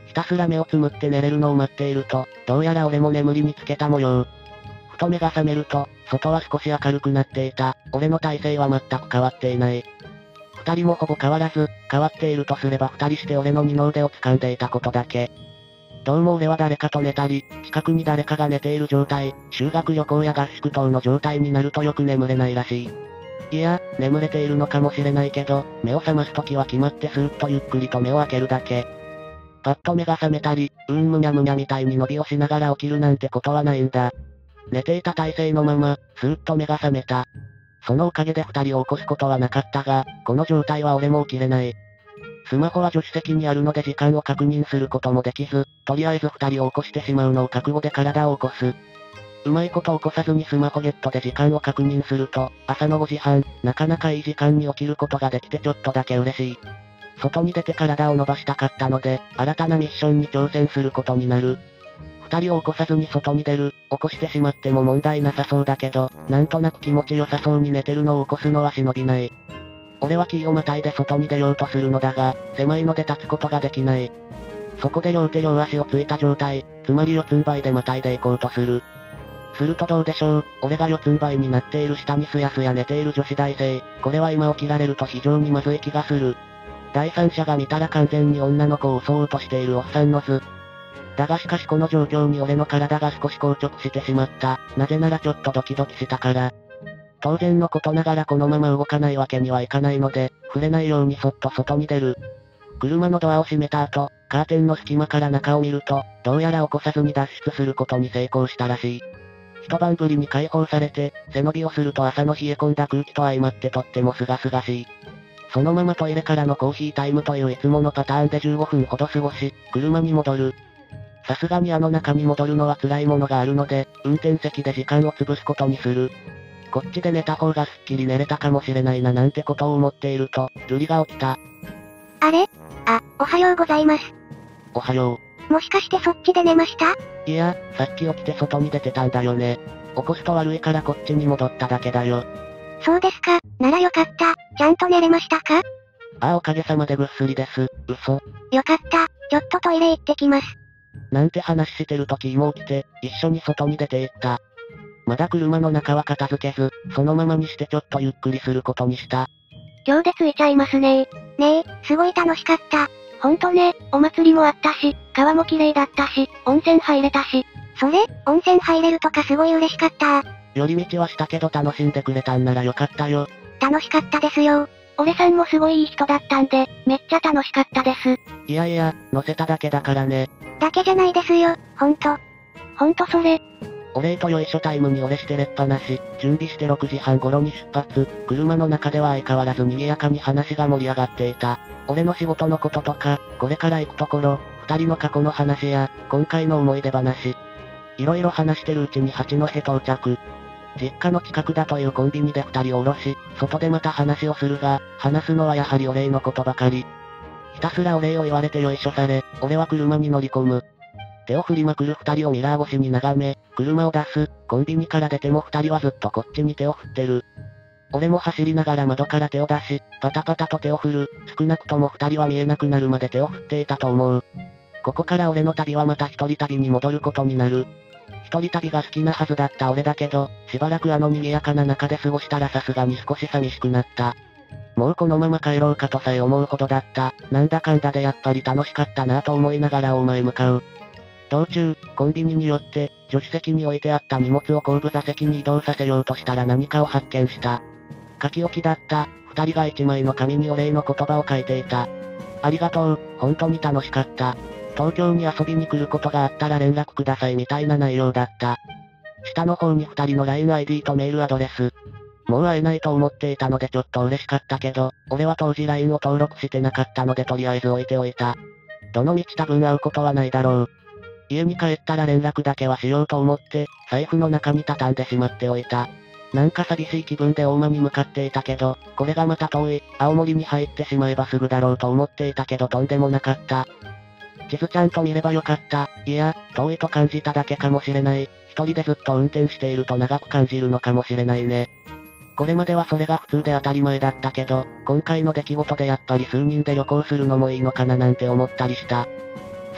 ひたすら目をつむって寝れるのを待っていると、どうやら俺も眠りにつけた模様。ふと目が覚めると、外は少し明るくなっていた。俺の体勢は全く変わっていない。二人もほぼ変わらず、変わっているとすれば二人して俺の二の腕を掴んでいたことだけ。どうも俺は誰かと寝たり、近くに誰かが寝ている状態、修学旅行や合宿等の状態になるとよく眠れないらしい。いや、眠れているのかもしれないけど、目を覚ますときは決まってスーッとゆっくりと目を開けるだけ。パッと目が覚めたり、うーんむにゃむにゃみたいに伸びをしながら起きるなんてことはないんだ。寝ていた体勢のまま、スーッと目が覚めた。そのおかげで二人を起こすことはなかったが、この状態は俺も起きれない。スマホは助手席にあるので時間を確認することもできず、とりあえず二人を起こしてしまうのを覚悟で体を起こす。うまいこと起こさずにスマホゲットで時間を確認すると、朝のごじはん、なかなかいい時間に起きることができてちょっとだけ嬉しい。外に出て体を伸ばしたかったので、新たなミッションに挑戦することになる。二人を起こさずに外に出る、起こしてしまっても問題なさそうだけど、なんとなく気持ちよさそうに寝てるのを起こすのは忍びない。俺はキーをまたいで外に出ようとするのだが、狭いので立つことができない。そこで両手両足をついた状態、つまり四つん這いでまたいで行こうとする。するとどうでしょう、俺が四つん這いになっている下にすやすや寝ている女子大生、これは今起きられると非常にまずい気がする。第三者が見たら完全に女の子を襲おうとしているおっさんの図。だがしかしこの状況に俺の体が少し硬直してしまった。なぜならちょっとドキドキしたから。当然のことながらこのまま動かないわけにはいかないので、触れないようにそっと外に出る。車のドアを閉めた後、カーテンの隙間から中を見ると、どうやら起こさずに脱出することに成功したらしい。一晩ぶりに解放されて、背伸びをすると朝の冷え込んだ空気と相まってとっても清々しい。そのままトイレからのコーヒータイムといういつものパターンでじゅうごふんほど過ごし、車に戻る。さすがにあの中に戻るのは辛いものがあるので、運転席で時間を潰すことにする。こっちで寝た方がすっきり寝れたかもしれないななんてことを思っていると、瑠璃が起きた。 あれあ、おはようございます。 おはよう。もしかしてそっちで寝ました？ いや、さっき起きて外に出てたんだよね。起こすと悪いからこっちに戻っただけだよ。 そうですか、ならよかった。ちゃんと寝れましたか？ ああおかげさまでぐっすりです。嘘。 よかった。ちょっとトイレ行ってきます。 なんて話してるとキーも起きて、一緒に外に出て行った。まだ車の中は片付けず、そのままにしてちょっとゆっくりすることにした。 今日で着いちゃいますねー。ねえ、すごい楽しかった。ほんとね、お祭りもあったし、川も綺麗だったし、温泉入れたし。それ、温泉入れるとかすごい嬉しかった寄り道はしたけど楽しんでくれたんならよかったよ。 楽しかったですよ。俺さんもすごいいい人だったんで、めっちゃ楽しかったです。 いやいや、乗せただけだからね。 だけじゃないですよ、ほんと。ほんとそれ。 お礼とよいしょタイムに俺してれっぱなし、準備してろくじはん頃に出発、車の中では相変わらず賑やかに話が盛り上がっていた。俺の仕事のこととか、これから行くところ、二人の過去の話や、今回の思い出話。いろいろ話してるうちに八戸到着。実家の近くだというコンビニで二人を降ろし、外でまた話をするが、話すのはやはりお礼のことばかり。ひたすらお礼を言われてよいしょされ、俺は車に乗り込む。手を振りまくる二人をミラー越しに眺め、車を出す、コンビニから出ても二人はずっとこっちに手を振ってる。俺も走りながら窓から手を出し、パタパタと手を振る、少なくとも二人は見えなくなるまで手を振っていたと思う。ここから俺の旅はまた一人旅に戻ることになる。一人旅が好きなはずだった俺だけど、しばらくあの賑やかな中で過ごしたらさすがに少し寂しくなった。もうこのまま帰ろうかとさえ思うほどだった。なんだかんだでやっぱり楽しかったなぁと思いながら大前向かう。道中、コンビニによって、助手席に置いてあった荷物を後部座席に移動させようとしたら何かを発見した。書き置きだった、二人が一枚の紙にお礼の言葉を書いていた。ありがとう、本当に楽しかった。東京に遊びに来ることがあったら連絡くださいみたいな内容だった。下の方に二人の ラインアイディー とメールアドレス。もう会えないと思っていたのでちょっと嬉しかったけど、俺は当時 ライン を登録してなかったのでとりあえず置いておいた。どの道多分会うことはないだろう。家に帰ったら連絡だけはしようと思って、財布の中に畳んでしまっておいた。なんか寂しい気分で大間に向かっていたけど、これがまた遠い、青森に入ってしまえばすぐだろうと思っていたけどとんでもなかった。地図ちゃんと見ればよかった。いや、遠いと感じただけかもしれない。一人でずっと運転していると長く感じるのかもしれないね。これまではそれが普通で当たり前だったけど、今回の出来事でやっぱり数人で旅行するのもいいのかななんて思ったりした。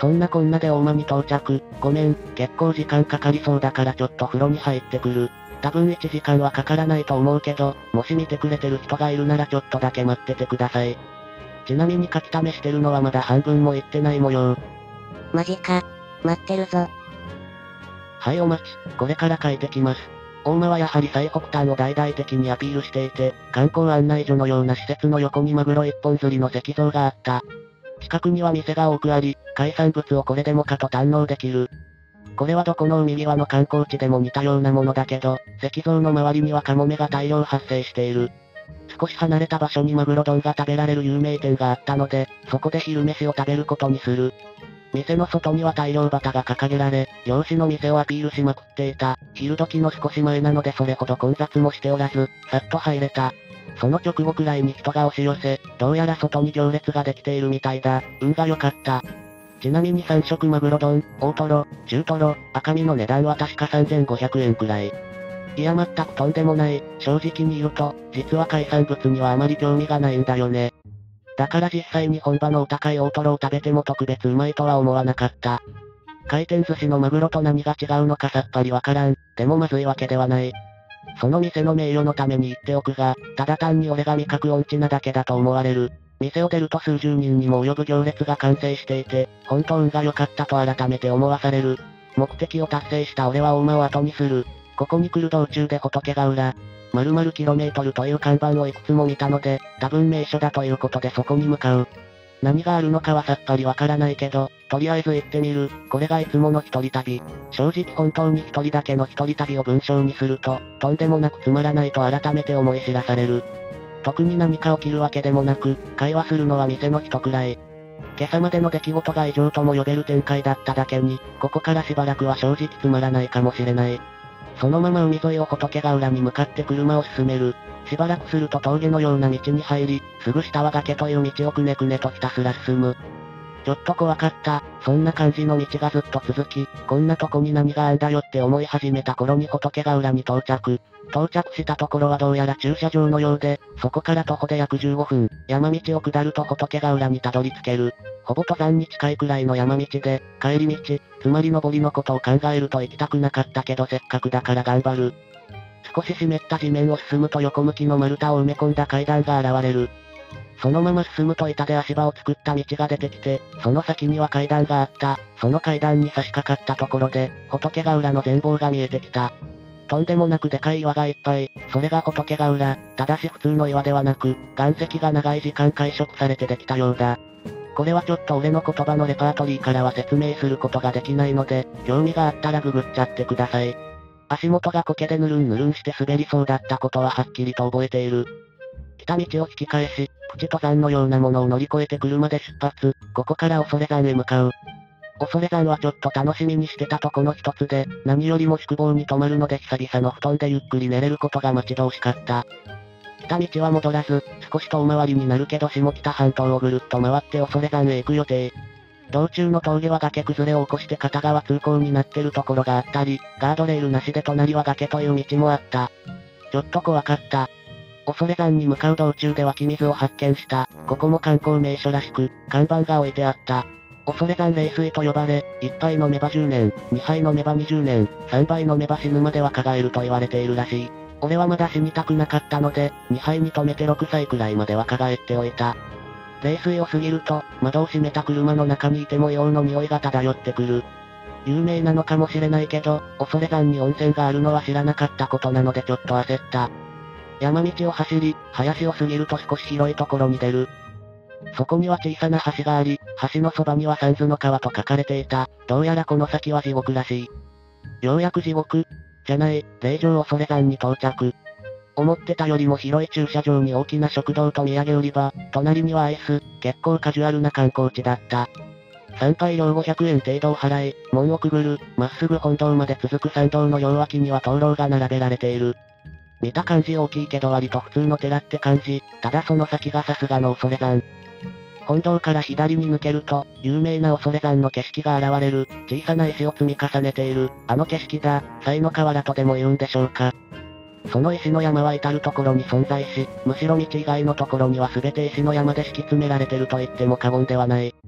そんなこんなで大間に到着。ごめん、結構時間かかりそうだからちょっと風呂に入ってくる。多分いちじかんはかからないと思うけど、もし見てくれてる人がいるならちょっとだけ待っててください。ちなみに書き溜めしてるのはまだ半分もいってない模様。 マジか。待ってるぞ。 はいお待ち、これから書いてきます。大間はやはり最北端を大々的にアピールしていて、観光案内所のような施設の横にマグロ一本釣りの石像があった。近くには店が多くあり、海産物をこれでもかと堪能できる。これはどこの海際の観光地でも似たようなものだけど、石像の周りにはカモメが大量発生している。少し離れた場所にマグロ丼が食べられる有名店があったので、そこで昼飯を食べることにする。店の外には大量旗が掲げられ、漁師の店をアピールしまくっていた。昼時の少し前なのでそれほど混雑もしておらず、さっと入れた。その直後くらいに人が押し寄せ、どうやら外に行列ができているみたいだ。運が良かった。ちなみにさん食マグロ丼、大トロ、中トロ、赤身の値段は確かさんぜんごひゃくえんくらい。いや全くとんでもない。正直に言うと、実は海産物にはあまり興味がないんだよね。だから実際に本場のお高い大トロを食べても特別うまいとは思わなかった。回転寿司のマグロと何が違うのかさっぱりわからん。でもまずいわけではない。その店の名誉のために言っておくが、ただ単に俺が味覚音痴なだけだと思われる。店を出ると数十人にも及ぶ行列が完成していて、本当運が良かったと改めて思わされる。目的を達成した俺は大間を後にする。ここに来る道中で仏ヶ浦、〇〇キロメートルという看板をいくつも見たので、多分名所だということでそこに向かう。何があるのかはさっぱりわからないけど、とりあえず行ってみる。これがいつもの一人旅。正直本当に一人だけの一人旅を文章にすると、とんでもなくつまらないと改めて思い知らされる。特に何か起きるわけでもなく、会話するのは店の人くらい。今朝までの出来事が異常とも呼べる展開だっただけに、ここからしばらくは正直つまらないかもしれない。そのまま海沿いを仏ヶ浦に向かって車を進める。しばらくすると峠のような道に入り、すぐ下は崖という道をくねくねとひたすら進む。ちょっと怖かった。そんな感じの道がずっと続き、こんなとこに何があんだよって思い始めた頃に仏ヶ浦に到着。到着したところはどうやら駐車場のようで、そこから徒歩で約じゅうごふん、山道を下ると仏ヶ浦にたどり着ける。ほぼ登山に近いくらいの山道で、帰り道、つまり登りのことを考えると行きたくなかったけどせっかくだから頑張る。少し湿った地面を進むと横向きの丸太を埋め込んだ階段が現れる。そのまま進むと板で足場を作った道が出てきて、その先には階段があった。その階段に差し掛かったところで、仏ヶ浦の全貌が見えてきた。とんでもなくでかい岩がいっぱい、それが仏ヶ浦。ただし普通の岩ではなく、岩石が長い時間会食されてできたようだ。これはちょっと俺の言葉のレパートリーからは説明することができないので、興味があったらググっちゃってください。足元が苔でぬるんぬるんして滑りそうだったことははっきりと覚えている。来た道を引き返し、プチ登山のようなものを乗り越えて車で出発、ここから恐山へ向かう。恐山はちょっと楽しみにしてたとこの一つで、何よりも宿坊に泊まるので久々の布団でゆっくり寝れることが待ち遠しかった。来た道は戻らず、少し遠回りになるけど下北半島をぐるっと回って恐山へ行く予定。道中の峠は崖崩れを起こして片側通行になってるところがあったり、ガードレールなしで隣は崖という道もあった。ちょっと怖かった。恐山に向かう道中で湧き水を発見した。ここも観光名所らしく、看板が置いてあった。恐山冷水と呼ばれ、いっぱい飲めばじゅうねん、にはい飲めばにじゅうねん、さんばい飲めば死ぬまで若返ると言われているらしい。俺はまだ死にたくなかったので、にはいに止めてろくさいくらいまで若返っておいた。冷水を過ぎると、窓を閉めた車の中にいても硫黄の匂いが漂ってくる。有名なのかもしれないけど、恐山に温泉があるのは知らなかったことなのでちょっと焦った。山道を走り、林を過ぎると少し広いところに出る。そこには小さな橋があり、橋のそばには三途の川と書かれていた。どうやらこの先は地獄らしい。ようやく地獄じゃない、霊場恐山に到着。思ってたよりも広い駐車場に大きな食堂と土産売り場、隣にはアイス、結構カジュアルな観光地だった。参拝料ごひゃくえん程度を払い、門をくぐる、まっすぐ本堂まで続く参道の両脇には灯籠が並べられている。見た感じ大きいけど割と普通の寺って感じ、ただその先がさすがの恐山。本堂から左に抜けると、有名な恐山の景色が現れる、小さな石を積み重ねている、あの景色だ、賽の河原とでも言うんでしょうか。その石の山は至るところに存在し、むしろ道以外のところには全て石の山で敷き詰められてると言っても過言ではない。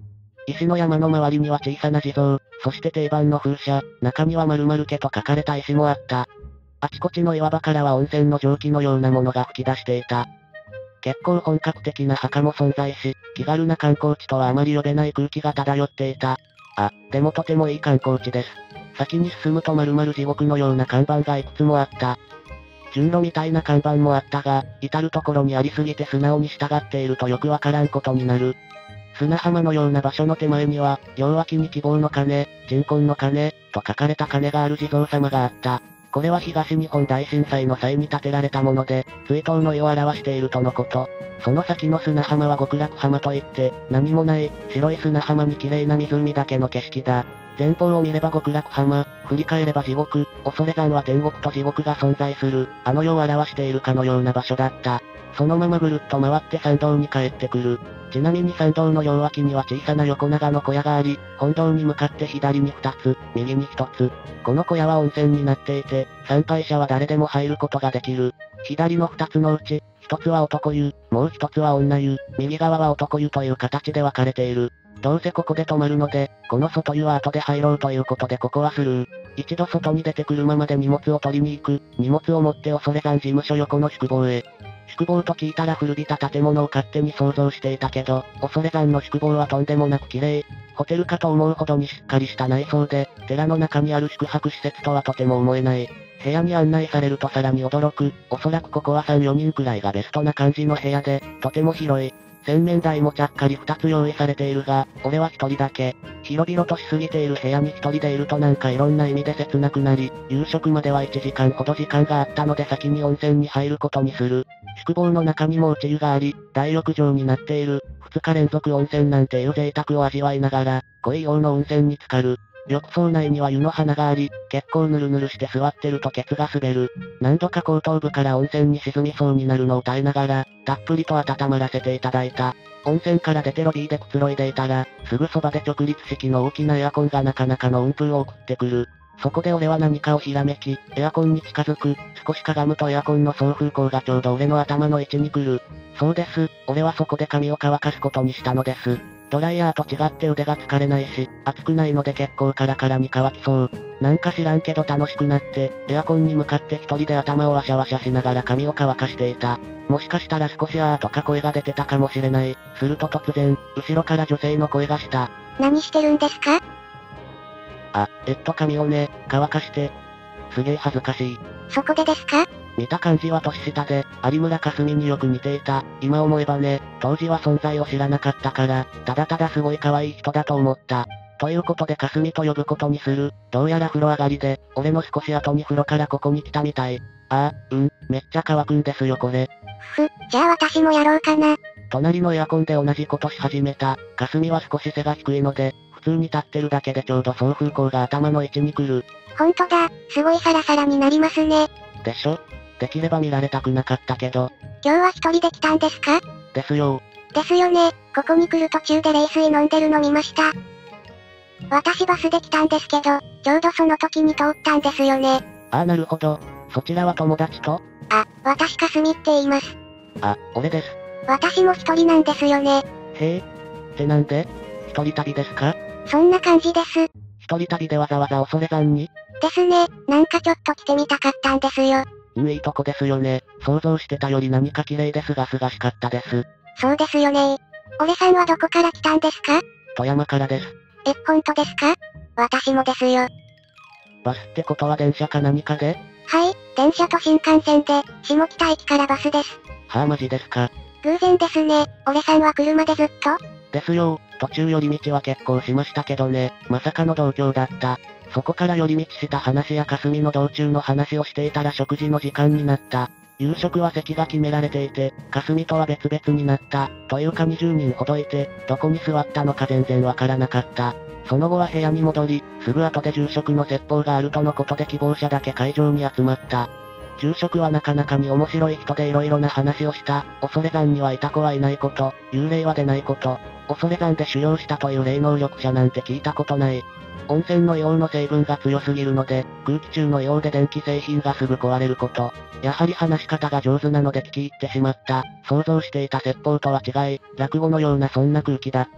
石の山の周りには小さな地蔵、そして定番の風車、中には〇〇家と書かれた石もあった。あちこちの岩場からは温泉の蒸気のようなものが噴き出していた。結構本格的な墓も存在し、気軽な観光地とはあまり呼べない空気が漂っていた。あ、でもとてもいい観光地です。先に進むと〇〇地獄のような看板がいくつもあった。順路みたいな看板もあったが、至るところにありすぎて素直に従っているとよくわからんことになる。砂浜のような場所の手前には、両脇に希望の鐘、鎮魂の鐘、と書かれた鐘がある地蔵様があった。これは東日本大震災の際に建てられたもので、追悼の意を表しているとのこと。その先の砂浜は極楽浜といって、何もない、白い砂浜に綺麗な湖だけの景色だ。前方を見れば極楽浜、振り返れば地獄、恐山は天国と地獄が存在する、あの世を表しているかのような場所だった。そのままぐるっと回って参道に帰ってくる。ちなみに参道の両脇には小さな横長の小屋があり、本堂に向かって左に二つ、右に一つ。この小屋は温泉になっていて、参拝者は誰でも入ることができる。左の二つのうち、一つは男湯、もう一つは女湯、右側は男湯という形で分かれている。どうせここで泊まるので、この外湯は後で入ろうということでここはスルー。一度外に出て車まで荷物を取りに行く。荷物を持って恐山事務所横の宿坊へ。宿坊と聞いたら古びた建物を勝手に想像していたけど、恐山の宿坊はとんでもなく綺麗。ホテルかと思うほどにしっかりした内装で、寺の中にある宿泊施設とはとても思えない。部屋に案内されるとさらに驚く。おそらくここはさん、よにんくらいがベストな感じの部屋で、とても広い。洗面台もちゃっかりふたつ用意されているが、俺は一人だけ。広々としすぎている部屋に一人でいるとなんかいろんな意味で切なくなり、夕食まではいちじかんほど時間があったので先に温泉に入ることにする。宿坊の中にも内湯があり、大浴場になっている。ふつか連続温泉なんていう贅沢を味わいながら、濃い硫黄の温泉に浸かる。浴槽内には湯の花があり、結構ヌルヌルして座ってるとケツが滑る。何度か後頭部から温泉に沈みそうになるのを耐えながら、たっぷりと温まらせていただいた。温泉から出てロビーでくつろいでいたら、すぐそばで直立式の大きなエアコンがなかなかの温風を送ってくる。そこで俺は何かをひらめき、エアコンに近づく、少しかがむとエアコンの送風口がちょうど俺の頭の位置に来る。そうです、俺はそこで髪を乾かすことにしたのです。ドライヤーと違って腕が疲れないし、熱くないので結構カラカラに乾きそう。なんか知らんけど楽しくなって、エアコンに向かって一人で頭をワシャワシャしながら髪を乾かしていた。もしかしたら少しあーとか声が出てたかもしれない。すると突然、後ろから女性の声がした。 何してるんですか？ あ、えっと髪をね、乾かして。すげえ恥ずかしい。 そこでですか？ 見た感じは年下で、有村架純によく似ていた。今思えばね、当時は存在を知らなかったから、ただただすごい可愛い人だと思った。ということで架純と呼ぶことにする。どうやら風呂上がりで、俺の少し後に風呂からここに来たみたい。ああ、うん、めっちゃ乾くんですよこれ。 ふ、じゃあ私もやろうかな。 隣のエアコンで同じことし始めた。架純は少し背が低いので、普通に立ってるだけでちょうど送風口が頭の位置に来る。 ほんとだ、すごいサラサラになりますね。 でしょ？できれば見られたくなかったけど。 今日は一人で来たんですか？ ですよ。 ですよね、ここに来る途中で冷水飲んでるの見ました。私バスで来たんですけど、ちょうどその時に通ったんですよね。 ああなるほど。そちらは友達と？ あ、私かすみって言います。 あ、俺です。 私も一人なんですよね。 へえ。ってなんで？一人旅ですか？ そんな感じです。 一人旅でわざわざ恐山に？ ですね、なんかちょっと来てみたかったんですよ。 うん、いいとこですよね。想像してたより何か綺麗ですがすがしかったです。 そうですよね。俺さんはどこから来たんですか？ 富山からです。 え、ほんとですか？私もですよ。 バスってことは電車か何かで？ はい、電車と新幹線で、下北駅からバスです。 はあマジですか。 偶然ですね、俺さんは車でずっと？ ですよ、途中寄り道は結構しましたけどね、まさかの同郷だった。そこから寄り道した話や霞の道中の話をしていたら食事の時間になった。夕食は席が決められていて、霞とは別々になった。というかにじゅうにんほどいて、どこに座ったのか全然わからなかった。その後は部屋に戻り、すぐ後で住職の説法があるとのことで希望者だけ会場に集まった。住職はなかなかに面白い人で色々な話をした。恐山にはいた子はいないこと、幽霊は出ないこと、恐山で修行したという霊能力者なんて聞いたことない。温泉の硫黄の成分が強すぎるので、空気中の硫黄で電気製品がすぐ壊れること。やはり話し方が上手なので聞き入ってしまった。想像していた説法とは違い、落語のようなそんな空気だった。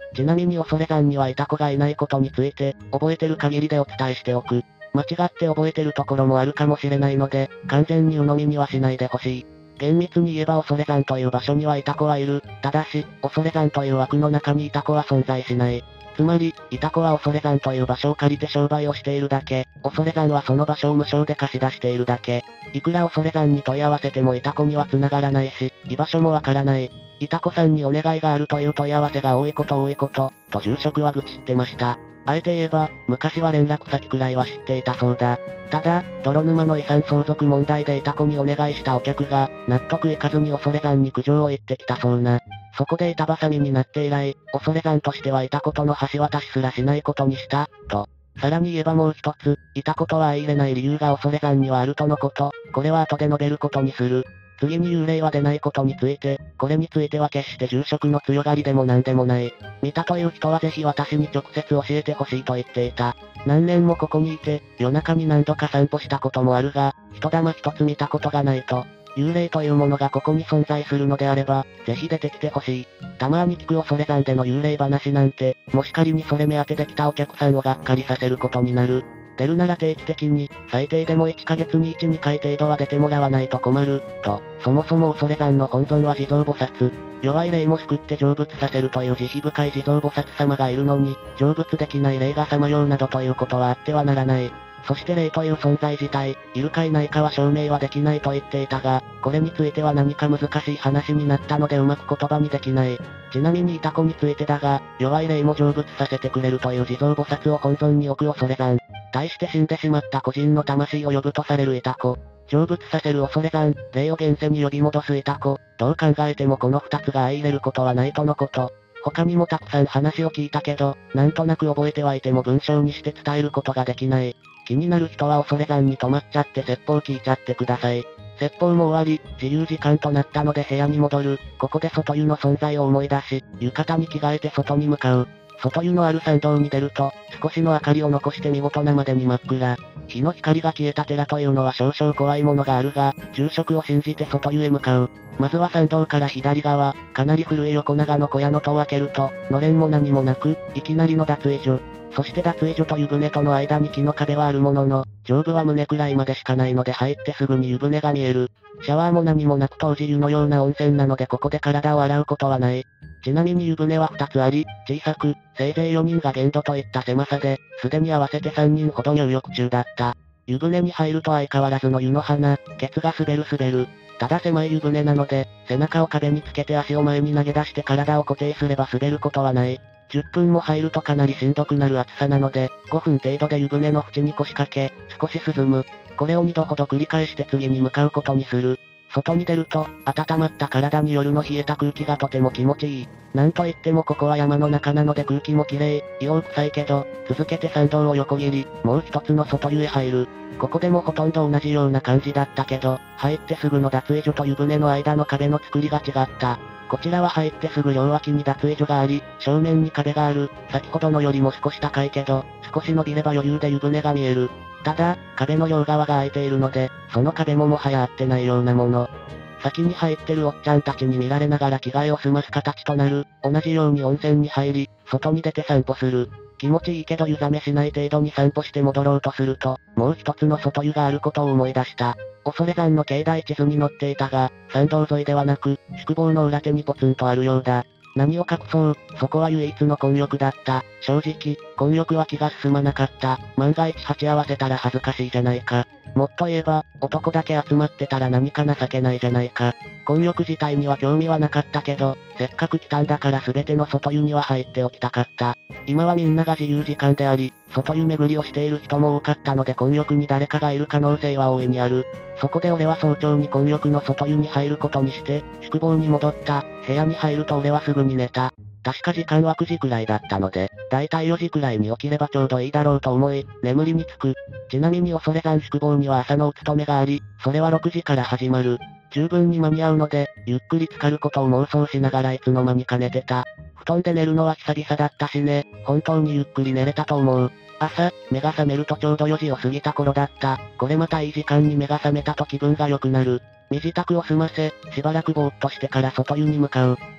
ちなみに恐山にはいた子がいないことについて、覚えてる限りでお伝えしておく。間違って覚えてるところもあるかもしれないので、完全に鵜呑みにはしないでほしい。厳密に言えば恐山という場所にはいた子はいる。ただし、恐山という枠の中にいた子は存在しない。つまり、いた子は恐山という場所を借りて商売をしているだけ。恐山はその場所を無償で貸し出しているだけ。いくら恐山に問い合わせてもいた子には繋がらないし、居場所もわからない。いた子さんにお願いがあるという問い合わせが多いこと多いこと、と住職は愚痴ってました。あえて言えば、昔は連絡先くらいは知っていたそうだ。ただ、泥沼の遺産相続問題でいた子にお願いしたお客が、納得いかずに恐山に苦情を言ってきたそうな。そこで板挟みになって以来、恐山としてはいた子との橋渡しすらしないことにした、と。さらに言えばもう一つ、いた子とは相入れない理由が恐山にはあるとのこと。これは後で述べることにする。次に幽霊は出ないことについて、これについては決して住職の強がりでも何でもない。見たという人はぜひ私に直接教えてほしいと言っていた。何年もここにいて、夜中に何度か散歩したこともあるが、人玉一つ見たことがないと。幽霊というものがここに存在するのであれば、ぜひ出てきてほしい。たまに聞く恐山での幽霊話なんて、もし仮にそれ目当てで来たお客さんをがっかりさせることになる。出るなら定期的に、最低でもいっかげつにいち、にかい程度は出てもらわないと困る、と。そもそも恐山の本尊は地蔵菩薩。弱い霊も救って成仏させるという慈悲深い地蔵菩薩様がいるのに、成仏できない霊がさまようなどということはあってはならない。そして霊という存在自体、いるかいないかは証明はできないと言っていたが、これについては何か難しい話になったのでうまく言葉にできない。ちなみにイタコについてだが、弱い霊も成仏させてくれるという地蔵菩薩を本尊に置く恐山。対して死んでしまった個人の魂を呼ぶとされるイタコ。成仏させる恐山、霊を現世に呼び戻すイタコ。どう考えてもこの二つが相入れることはないとのこと。他にもたくさん話を聞いたけど、なんとなく覚えてはいても文章にして伝えることができない。気になる人は恐山に泊まっちゃって説法聞いちゃってください。説法も終わり、自由時間となったので部屋に戻る。ここで外湯の存在を思い出し、浴衣に着替えて外に向かう。外湯のある参道に出ると、少しの明かりを残して見事なまでに真っ暗。日の光が消えた寺というのは少々怖いものがあるが、住職を信じて外湯へ向かう。まずは参道から左側、かなり古い横長の小屋の戸を開けると、のれんも何もなく、いきなりの脱衣所。そして脱衣所と湯船との間に木の壁はあるものの、上部は胸くらいまでしかないので入ってすぐに湯船が見える。シャワーも何もなく当時湯のような温泉なのでここで体を洗うことはない。ちなみに湯船はふたつあり、小さく、せいぜいよにんが限度といった狭さで、すでに合わせてさんにんほど入浴中だった。湯船に入ると相変わらずの湯の花、ケツが滑る滑る。ただ狭い湯船なので、背中を壁につけて足を前に投げ出して体を固定すれば滑ることはない。じゅっぷんも入るとかなりしんどくなる暑さなので、ごふん程度で湯船の縁に腰掛け、少し涼む。これをにどほど繰り返して次に向かうことにする。外に出ると、温まった体に夜の冷えた空気がとても気持ちいい。なんといってもここは山の中なので空気も綺麗、硫黄臭いけど、続けて参道を横切り、もう一つの外湯へ入る。ここでもほとんど同じような感じだったけど、入ってすぐの脱衣所と湯船の間の壁の作りが違った。こちらは入ってすぐ両脇に脱衣所があり、正面に壁がある。先ほどのよりも少し高いけど、少し伸びれば余裕で湯船が見える。ただ、壁の両側が空いているので、その壁ももはや合ってないようなもの。先に入ってるおっちゃんたちに見られながら着替えを済ます形となる。同じように温泉に入り、外に出て散歩する。気持ちいいけど湯冷めしない程度に散歩して戻ろうとすると、もう一つの外湯があることを思い出した。恐山の境内地図に載っていたが、参道沿いではなく、宿坊の裏手にポツンとあるようだ。何を隠そう、そこは唯一の混浴だった。正直、混浴は気が進まなかった。万が一鉢合わせたら恥ずかしいじゃないか。もっと言えば、男だけ集まってたら何か情けないじゃないか。混浴自体には興味はなかったけど、せっかく来たんだから全ての外湯には入っておきたかった。今はみんなが自由時間であり、外湯巡りをしている人も多かったので混浴に誰かがいる可能性は大いにある。そこで俺は早朝に混浴の外湯に入ることにして、宿坊に戻った。部屋に入ると俺はすぐに寝た。確か時間はくじくらいだったので、だいたいよじくらいに起きればちょうどいいだろうと思い、眠りにつく。ちなみに恐山宿坊には朝のお勤めがあり、それはろくじから始まる。十分に間に合うので、ゆっくり浸かることを妄想しながらいつの間にか寝てた。布団で寝るのは久々だったしね、本当にゆっくり寝れたと思う。朝、目が覚めるとちょうどよじを過ぎた頃だった。これまたいい時間に目が覚めたと気分が良くなる。身支度を済ませ、しばらくぼーっとしてから外湯に向かう。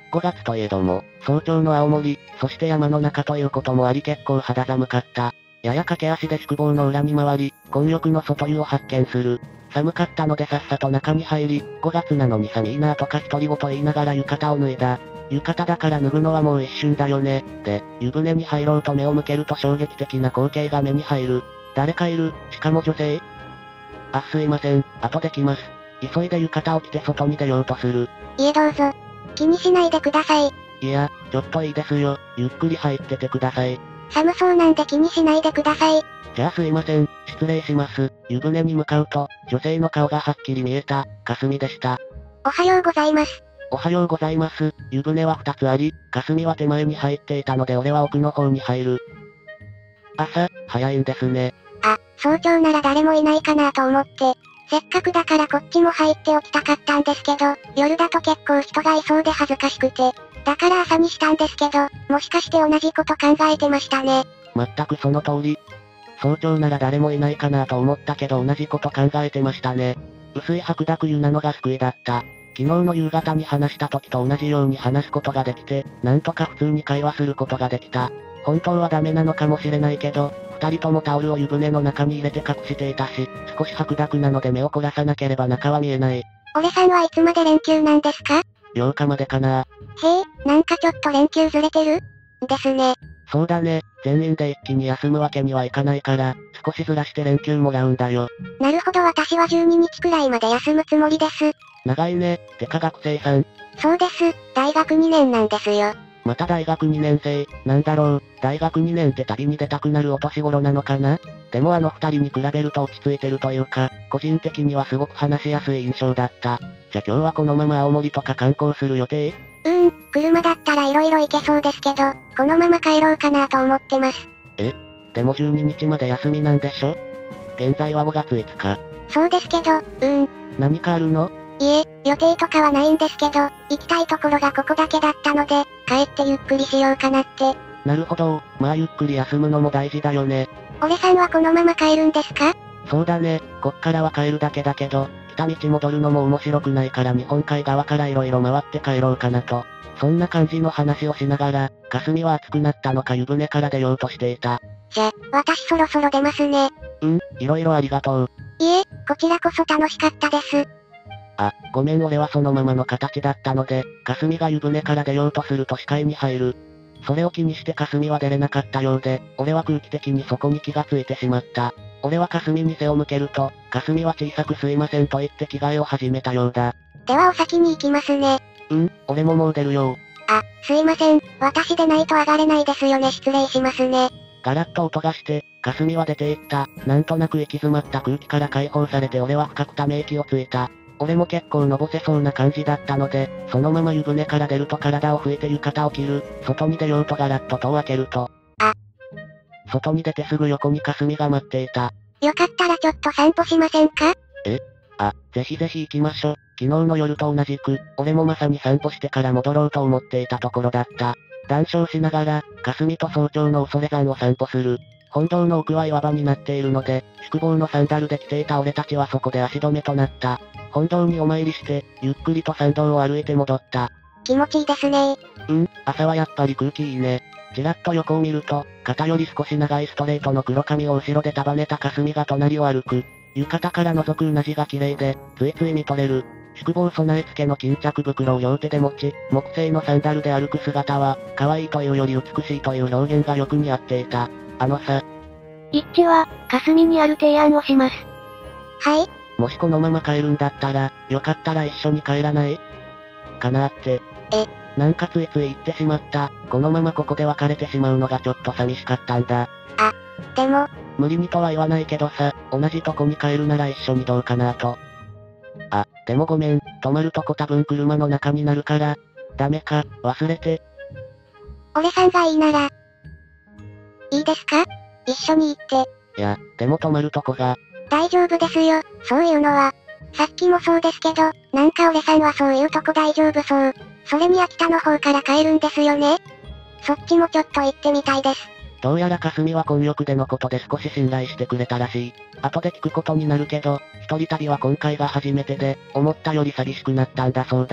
ごがつといえども、早朝の青森、そして山の中ということもあり結構肌寒かった。やや駆け足で宿坊の裏に回り、混浴の外湯を発見する。寒かったのでさっさと中に入り、ごがつなのに寒いなぁとか独り言言いながら浴衣を脱いだ。浴衣だから脱ぐのはもう一瞬だよね。で、湯船に入ろうと目を向けると衝撃的な光景が目に入る。誰かいる、しかも女性？あ、すいません、後で来ます。急いで浴衣を着て外に出ようとする。 いえどうぞ。気にしないでください。 いや、ちょっといいですよ。ゆっくり入っててください。 寒そうなんで気にしないでください。 じゃあすいません、失礼します。湯船に向かうと、女性の顔がはっきり見えた、霞でした。 おはようございます。 おはようございます。湯船は二つあり、霞は手前に入っていたので俺は奥の方に入る。朝、早いんですね。 あ、早朝なら誰もいないかなと思って、せっかくだからこっちも入っておきたかったんですけど、夜だと結構人がいそうで恥ずかしくて、だから朝にしたんですけど、もしかして同じこと考えてましたね。 全くその通り。早朝なら誰もいないかなと思ったけど同じこと考えてましたね。薄い白濁湯なのが救いだった。昨日の夕方に話した時と同じように話すことができて、なんとか普通に会話することができた。本当はダメなのかもしれないけど、二人ともタオルを湯船の中に入れて隠していたし、少し白濁なので目を凝らさなければ中は見えない。 俺さんはいつまで連休なんですか？ ようかまでかな。 へえ、なんかちょっと連休ずれてる？ですね。 そうだね、全員で一気に休むわけにはいかないから、少しずらして連休もらうんだよ。 なるほど私はじゅうににちくらいまで休むつもりです。 長いね、てか学生さん。 そうです、大学にねんなんですよ。 また大学にねん生、なんだろう、大学にねんって旅に出たくなるお年頃なのかな？でもあの二人に比べると落ち着いてるというか、個人的にはすごく話しやすい印象だった。じゃ今日はこのまま青森とか観光する予定？ うーん、車だったら色々行けそうですけど、このまま帰ろうかなと思ってます。 え？でもじゅうににちまで休みなんでしょ？現在はごがついつか。 そうですけど、うーん。 何かあるの？ いえ、予定とかはないんですけど、行きたいところがここだけだったので、帰ってゆっくりしようかなって。 なるほど、まあゆっくり休むのも大事だよね。 俺さんはこのまま帰るんですか？ そうだね、こっからは帰るだけだけど、来た道戻るのも面白くないから日本海側から色々回って帰ろうかなと。そんな感じの話をしながら、霞は暑くなったのか湯船から出ようとしていた。 じゃ、私そろそろ出ますね。 うん、色々ありがとう。 いえ、こちらこそ楽しかったです。 あ、ごめん俺はそのままの形だったので、霞が湯船から出ようとすると視界に入る。それを気にして霞は出れなかったようで、俺は空気的にそこに気がついてしまった。俺は霞に背を向けると、霞は小さくすいませんと言って着替えを始めたようだ。 ではお先に行きますね。 うん、俺ももう出るよ。 あ、すいません、私でないと上がれないですよね失礼しますね。 ガラッと音がして、霞は出て行った。なんとなく行き詰まった空気から解放されて俺は深くため息をついた。俺も結構のぼせそうな感じだったので、そのまま湯船から出ると体を拭いて浴衣を着る。外に出ようとガラッと戸を開けると。 あ。 外に出てすぐ横に霞が待っていた。 よかったらちょっと散歩しませんか？ え？あ、ぜひぜひ行きましょ。昨日の夜と同じく、俺もまさに散歩してから戻ろうと思っていたところだった。談笑しながら、霞と早朝の恐山を散歩する。本堂の奥は岩場になっているので、宿坊のサンダルで来ていた俺たちはそこで足止めとなった。本堂にお参りして、ゆっくりと参道を歩いて戻った。 気持ちいいですね。 うん、朝はやっぱり空気いいね。ちらっと横を見ると、肩より少し長いストレートの黒髪を後ろで束ねた霞が隣を歩く。浴衣から覗くうなじが綺麗で、ついつい見とれる。宿坊備え付けの巾着袋を両手で持ち、木製のサンダルで歩く姿は、可愛いというより美しいという表現がよく似合っていた。あのさ。 一致は、霞にある提案をします。はい。 もしこのまま帰るんだったら、よかったら一緒に帰らない？かなーって。 え。 なんかついつい言ってしまった。このままここで別れてしまうのがちょっと寂しかったんだ。 あ、でも。 無理にとは言わないけどさ、同じとこに帰るなら一緒にどうかなと。あ、でもごめん、泊まるとこ多分車の中になるから、ダメか、忘れて。 俺さんがいいなら、いいですか？一緒に行って。 いや、でも泊まるとこが。 大丈夫ですよ、そういうのは。さっきもそうですけど、なんか俺さんはそういうとこ大丈夫そう。それに秋田の方から帰るんですよね。そっちもちょっと行ってみたいです。 どうやら霞は混浴でのことで少し信頼してくれたらしい。後で聞くことになるけど、一人旅は今回が初めてで、思ったより寂しくなったんだそうだ。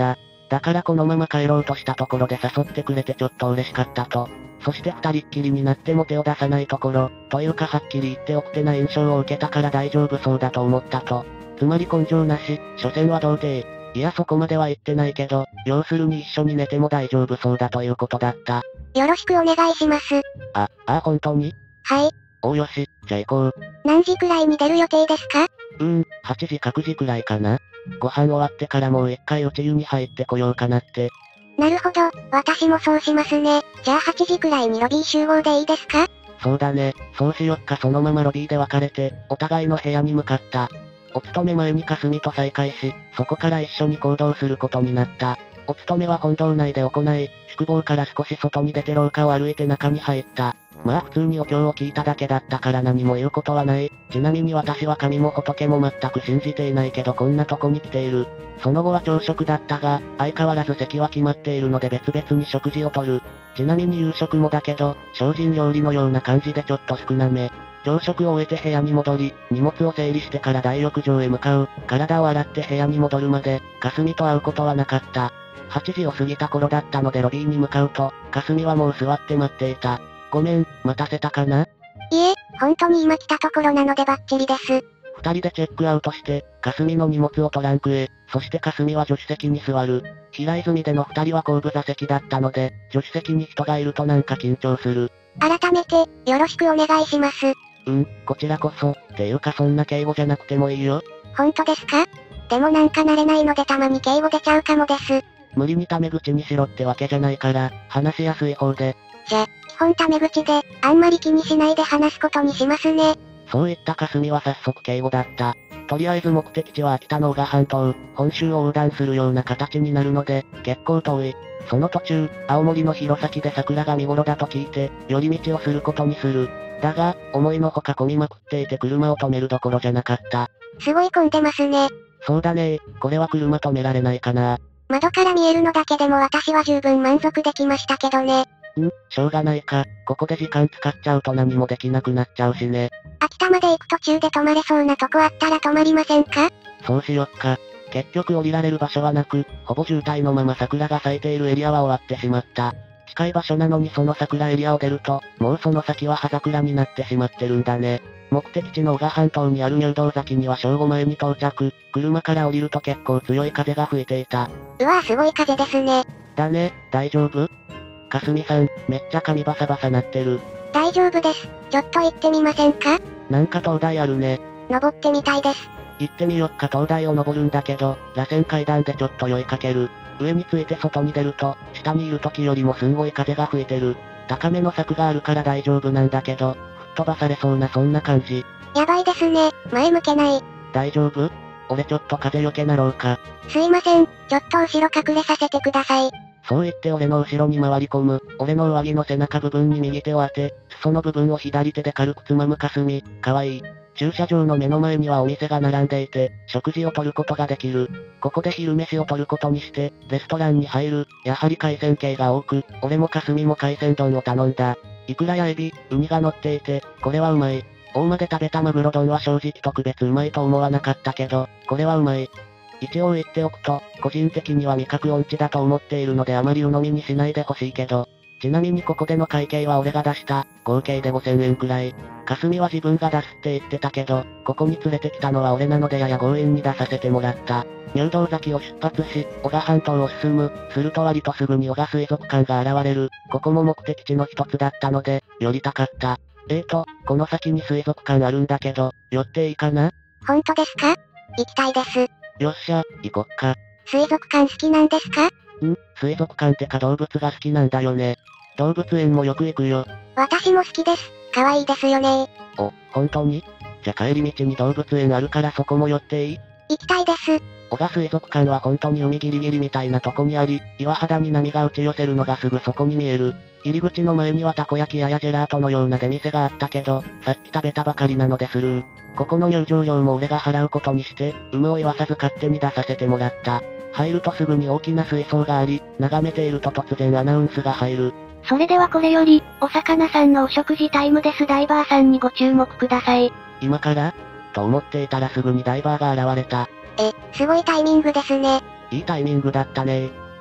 だからこのまま帰ろうとしたところで誘ってくれてちょっと嬉しかったと。そして二人っきりになっても手を出さないところ、というかはっきり言って奥手な印象を受けたから大丈夫そうだと思ったと。つまり根性なし、所詮は童貞。いやそこまでは言ってないけど、要するに一緒に寝ても大丈夫そうだということだった。 よろしくお願いします。 あ、ああ本当に？ はい。 おうよし、じゃあ行こう。 何時くらいに出る予定ですか？ うーん、はちじかくじくらいかな。ご飯終わってからもう一回内湯に入ってこようかなって。 なるほど、私もそうしますね。じゃあはちじくらいにロビー集合でいいですか？ そうだね、そうしよっか。そのままロビーで別れて、お互いの部屋に向かった。お勤め前に霞と再会し、そこから一緒に行動することになった。お勤めは本堂内で行い、宿坊から少し外に出て廊下を歩いて中に入った。まあ普通にお経を聞いただけだったから何も言うことはない。ちなみに私は神も仏も全く信じていないけどこんなとこに来ている。その後は朝食だったが、相変わらず席は決まっているので別々に食事をとる。ちなみに夕食もだけど、精進料理のような感じでちょっと少なめ。朝食を終えて部屋に戻り、荷物を整理してから大浴場へ向かう。体を洗って部屋に戻るまで、霞と会うことはなかった。はちじを過ぎた頃だったのでロビーに向かうと、霞はもう座って待っていた。ごめん、待たせたかな？ いえ、本当に今来たところなのでバッチリです。 二人でチェックアウトして、霞の荷物をトランクへ、そして霞は助手席に座る。平泉での二人は後部座席だったので、助手席に人がいるとなんか緊張する。 改めて、よろしくお願いします。 うん、こちらこそ、っていうかそんな敬語じゃなくてもいいよ。 本当ですか？でもなんか慣れないのでたまに敬語出ちゃうかもです。 無理にタメ口にしろってわけじゃないから、話しやすい方で。 じゃ、基本タメ口で、あんまり気にしないで話すことにしますね。 そういった霞は早速敬語だった。とりあえず目的地は秋田の男鹿半島、本州を横断するような形になるので、結構遠い。その途中、青森の弘前で桜が見頃だと聞いて、寄り道をすることにする。だが、思いのほか混みまくっていて車を止めるどころじゃなかった。 すごい混んでますね。 そうだね、これは車止められないかな。 窓から見えるのだけでも私は十分満足できましたけどね。 ん、しょうがないか。ここで時間使っちゃうと何もできなくなっちゃうしね。 秋田まで行く途中で泊まれそうなとこあったら泊まりませんか？ そうしよっか。結局降りられる場所はなく、ほぼ渋滞のまま桜が咲いているエリアは終わってしまった。近い場所なのにその桜エリアを出ると、もうその先は葉桜になってしまってるんだね。目的地の男鹿半島にある入道崎には正午前に到着。車から降りると結構強い風が吹いていた。 うわぁすごい風ですね。 だね、大丈夫？かすみさん、めっちゃ髪バサバサなってる。 大丈夫です。ちょっと行ってみませんか？ なんか灯台あるね。 登ってみたいです。 行ってみよっか。灯台を登るんだけど、螺旋階段でちょっと酔いかける。上について外に出ると、下にいる時よりもすんごい風が吹いてる。高めの柵があるから大丈夫なんだけど、吹っ飛ばされそうなそんな感じ。 やばいですね。前向けない。 大丈夫？俺ちょっと風よけなろうか。 すいません。ちょっと後ろ隠れさせてください。 そう言って俺の後ろに回り込む。俺の上着の背中部分に右手を当て、裾の部分を左手で軽くつまむかすみ。かわいい。駐車場の目の前にはお店が並んでいて、食事をとることができる。ここで昼飯をとることにして、レストランに入る。やはり海鮮系が多く、俺もかすみも海鮮丼を頼んだ。イクラやエビ、ウニが乗っていて、これはうまい。大間で食べたマグロ丼は正直特別うまいと思わなかったけど、これはうまい。一応言っておくと、個人的には味覚音痴だと思っているのであまり鵜呑みにしないでほしいけど、ちなみにここでの会計は俺が出した、合計でごせんえんくらい。かすみは自分が出すって言ってたけど、ここに連れてきたのは俺なのでやや強引に出させてもらった。入道崎を出発し、男鹿半島を進む。すると割とすぐに男鹿水族館が現れる。ここも目的地の一つだったので、寄りたかった。えーと、この先に水族館あるんだけど、寄っていいかな？ 本当ですか？行きたいです。 よっしゃ、行こっか。 水族館好きなんですか？ ん？水族館ってか動物が好きなんだよね。動物園もよく行くよ。 私も好きです。可愛いですよね。 お、本当に？じゃ帰り道に動物園あるからそこも寄っていい？ 行きたいです。 男鹿水族館は本当に海ギリギリみたいなとこにあり、岩肌に波が打ち寄せるのがすぐそこに見える。入り口の前にはたこ焼き屋やジェラートのような出店があったけど、さっき食べたばかりなのでスルー。ここの入場料も俺が払うことにして、有無を言わさず勝手に出させてもらった。入るとすぐに大きな水槽があり、眺めていると突然アナウンスが入る。 それではこれより、お魚さんのお食事タイムです。ダイバーさんにご注目ください。 今から？と思っていたらすぐにダイバーが現れた。 え、すごいタイミングですね。 いいタイミングだったね。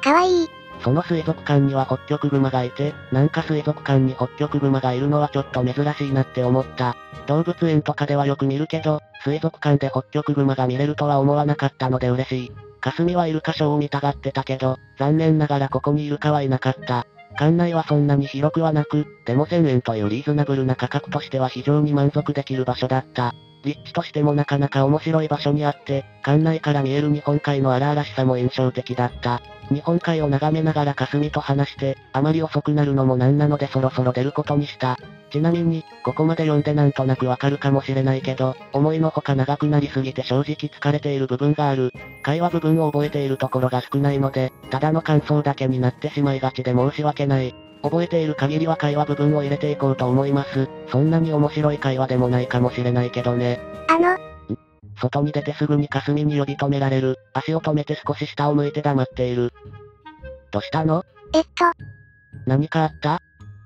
かわいい。 その水族館にはホッキョクグマがいて、なんか水族館にホッキョクグマがいるのはちょっと珍しいなって思った。動物園とかではよく見るけど、水族館でホッキョクグマが見れるとは思わなかったので嬉しい。かすみはイルカショーを見たがってたけど、残念ながらここにイルカはいなかった。館内はそんなに広くはなく、でもせんえんというリーズナブルな価格としては非常に満足できる場所だった。立地としてもなかなか面白い場所にあって、館内から見える日本海の荒々しさも印象的だった。日本海を眺めながらかすみと話して、あまり遅くなるのもなんなのでそろそろ出ることにした。ちなみに、ここまで読んでなんとなくわかるかもしれないけど、思いのほか長くなりすぎて正直疲れている部分がある。会話部分を覚えているところが少ないので、ただの感想だけになってしまいがちで申し訳ない。覚えている限りは会話部分を入れていこうと思います。そんなに面白い会話でもないかもしれないけどね。 あの、 外に出てすぐにかすみに呼び止められる。足を止めて少し下を向いて黙っている。どうしたの？ えっと、 何かあった？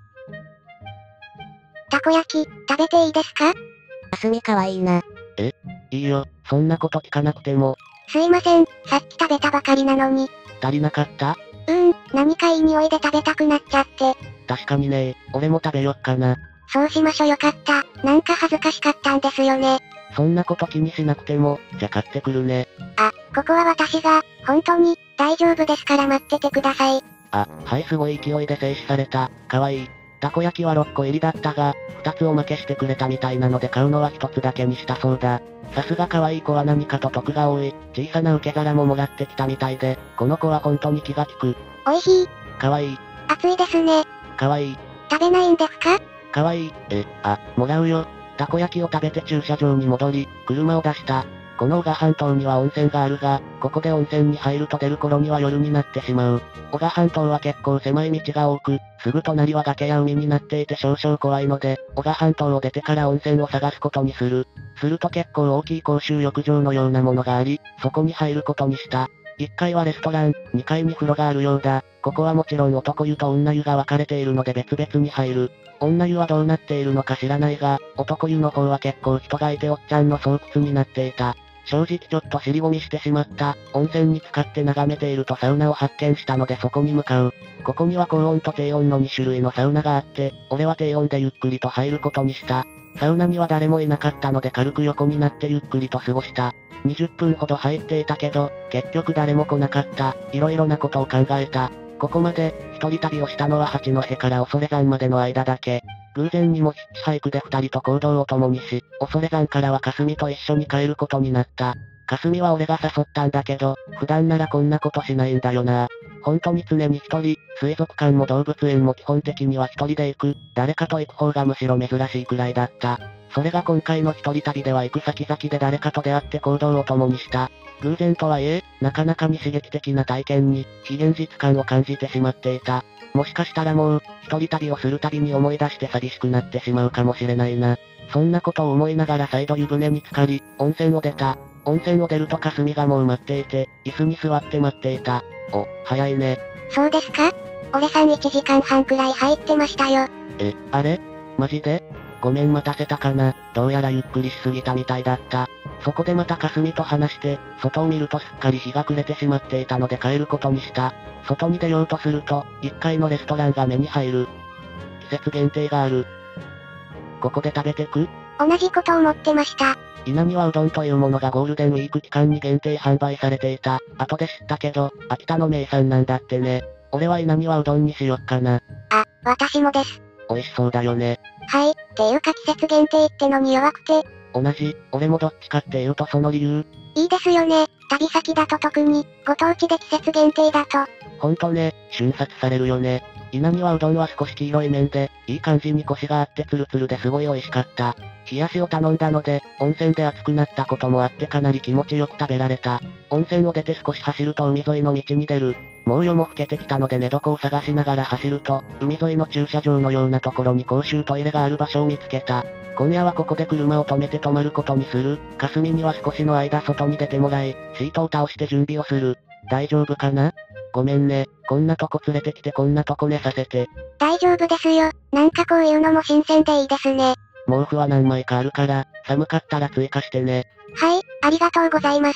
たこ焼き、食べていいですか？ かすみかわいいな。 え？いいよ、そんなこと聞かなくても。 すいません、さっき食べたばかりなのに。 足りなかった？ うーん、何かいい匂いで食べたくなっちゃって。 確かにね、俺も食べよっかな。 そうしましょよかった。なんか恥ずかしかったんですよね。 そんなこと気にしなくても、じゃ買ってくるね。 あ、ここは私が、本当に、大丈夫ですから待っててください。 あ、はいすごい勢いで静止された。かわいい。たこ焼きはろっこ入りだったが、ふたつおまけしてくれたみたいなので買うのはひとつだけにしたそうだ。さすが可愛い子は何かと得が多い。小さな受け皿ももらってきたみたいで、この子は本当に気が利く。 おいしい。 かわいい。 熱いですね。 かわいい。 食べないんですか？ かわいい。え、あ、もらうよ。たこ焼きを食べて駐車場に戻り、車を出した。この小賀半島には温泉があるが、ここで温泉に入ると出る頃には夜になってしまう。小賀半島は結構狭い道が多く、すぐ隣は崖や海になっていて少々怖いので、小賀半島を出てから温泉を探すことにする。すると結構大きい公衆浴場のようなものがあり、そこに入ることにした。いっかいはレストラン、にかいに風呂があるようだ。ここはもちろん男湯と女湯が分かれているので別々に入る。女湯はどうなっているのか知らないが、男湯の方は結構人がいておっちゃんの巣窟になっていた。正直ちょっと尻込みしてしまった。温泉に浸かって眺めているとサウナを発見したのでそこに向かう。ここには高温と低温のに種類のサウナがあって、俺は低温でゆっくりと入ることにした。サウナには誰もいなかったので軽く横になってゆっくりと過ごした。にじゅっぷんほど入っていたけど、結局誰も来なかった。いろいろなことを考えた。ここまで、一人旅をしたのは八戸から恐山までの間だけ。偶然にもヒッチハイクで二人と行動を共にし、恐山からはかすみと一緒に帰ることになった。かすみは俺が誘ったんだけど、普段ならこんなことしないんだよな。本当に常に一人、水族館も動物園も基本的には一人で行く、誰かと行く方がむしろ珍しいくらいだった。それが今回の一人旅では行く先々で誰かと出会って行動を共にした。偶然とはいえ、なかなかに刺激的な体験に、非現実感を感じてしまっていた。もしかしたらもう、一人旅をするたびに思い出して寂しくなってしまうかもしれないな。そんなことを思いながら再度湯船に浸かり、温泉を出た。温泉を出るとかすみがもう待っていて、椅子に座って待っていた。お、早いね。 そうですか？俺さんいちじかんはんくらい入ってましたよ。 え、あれ？マジで？ごめん待たせたかな。どうやらゆっくりしすぎたみたいだった。そこでまたかすみと話して、外を見るとすっかり日が暮れてしまっていたので帰ることにした。外に出ようとすると、いっかいのレストランが目に入る。季節限定がある。ここで食べてく？ 同じこと思ってました。 稲庭うどんというものがゴールデンウィーク期間に限定販売されていた。後で知ったけど、秋田の名産なんだってね。俺は稲庭うどんにしよっかな。 あ、私もです。 美味しそうだよね。 はい、っていうか季節限定ってのに弱くて。 同じ、俺もどっちかっていうとその理由。 いいですよね。旅先だと特に、ご当地で季節限定だと。 ほんとね、瞬殺されるよね。稲庭うどんは少し黄色い麺で、いい感じにコシがあってツルツルですごい美味しかった。冷やしを頼んだので、温泉で熱くなったこともあってかなり気持ちよく食べられた。温泉を出て少し走ると海沿いの道に出る。もう夜も更けてきたので寝床を探しながら走ると、海沿いの駐車場のようなところに公衆トイレがある場所を見つけた。今夜はここで車を止めて泊まることにする。かすみには少しの間外に出てもらい、シートを倒して準備をする。大丈夫かな？ごめんね。こんなとこ連れてきてこんなとこ寝させて。 大丈夫ですよ。なんかこういうのも新鮮でいいですね。 毛布は何枚かあるから、寒かったら追加してね。 はい、ありがとうございます。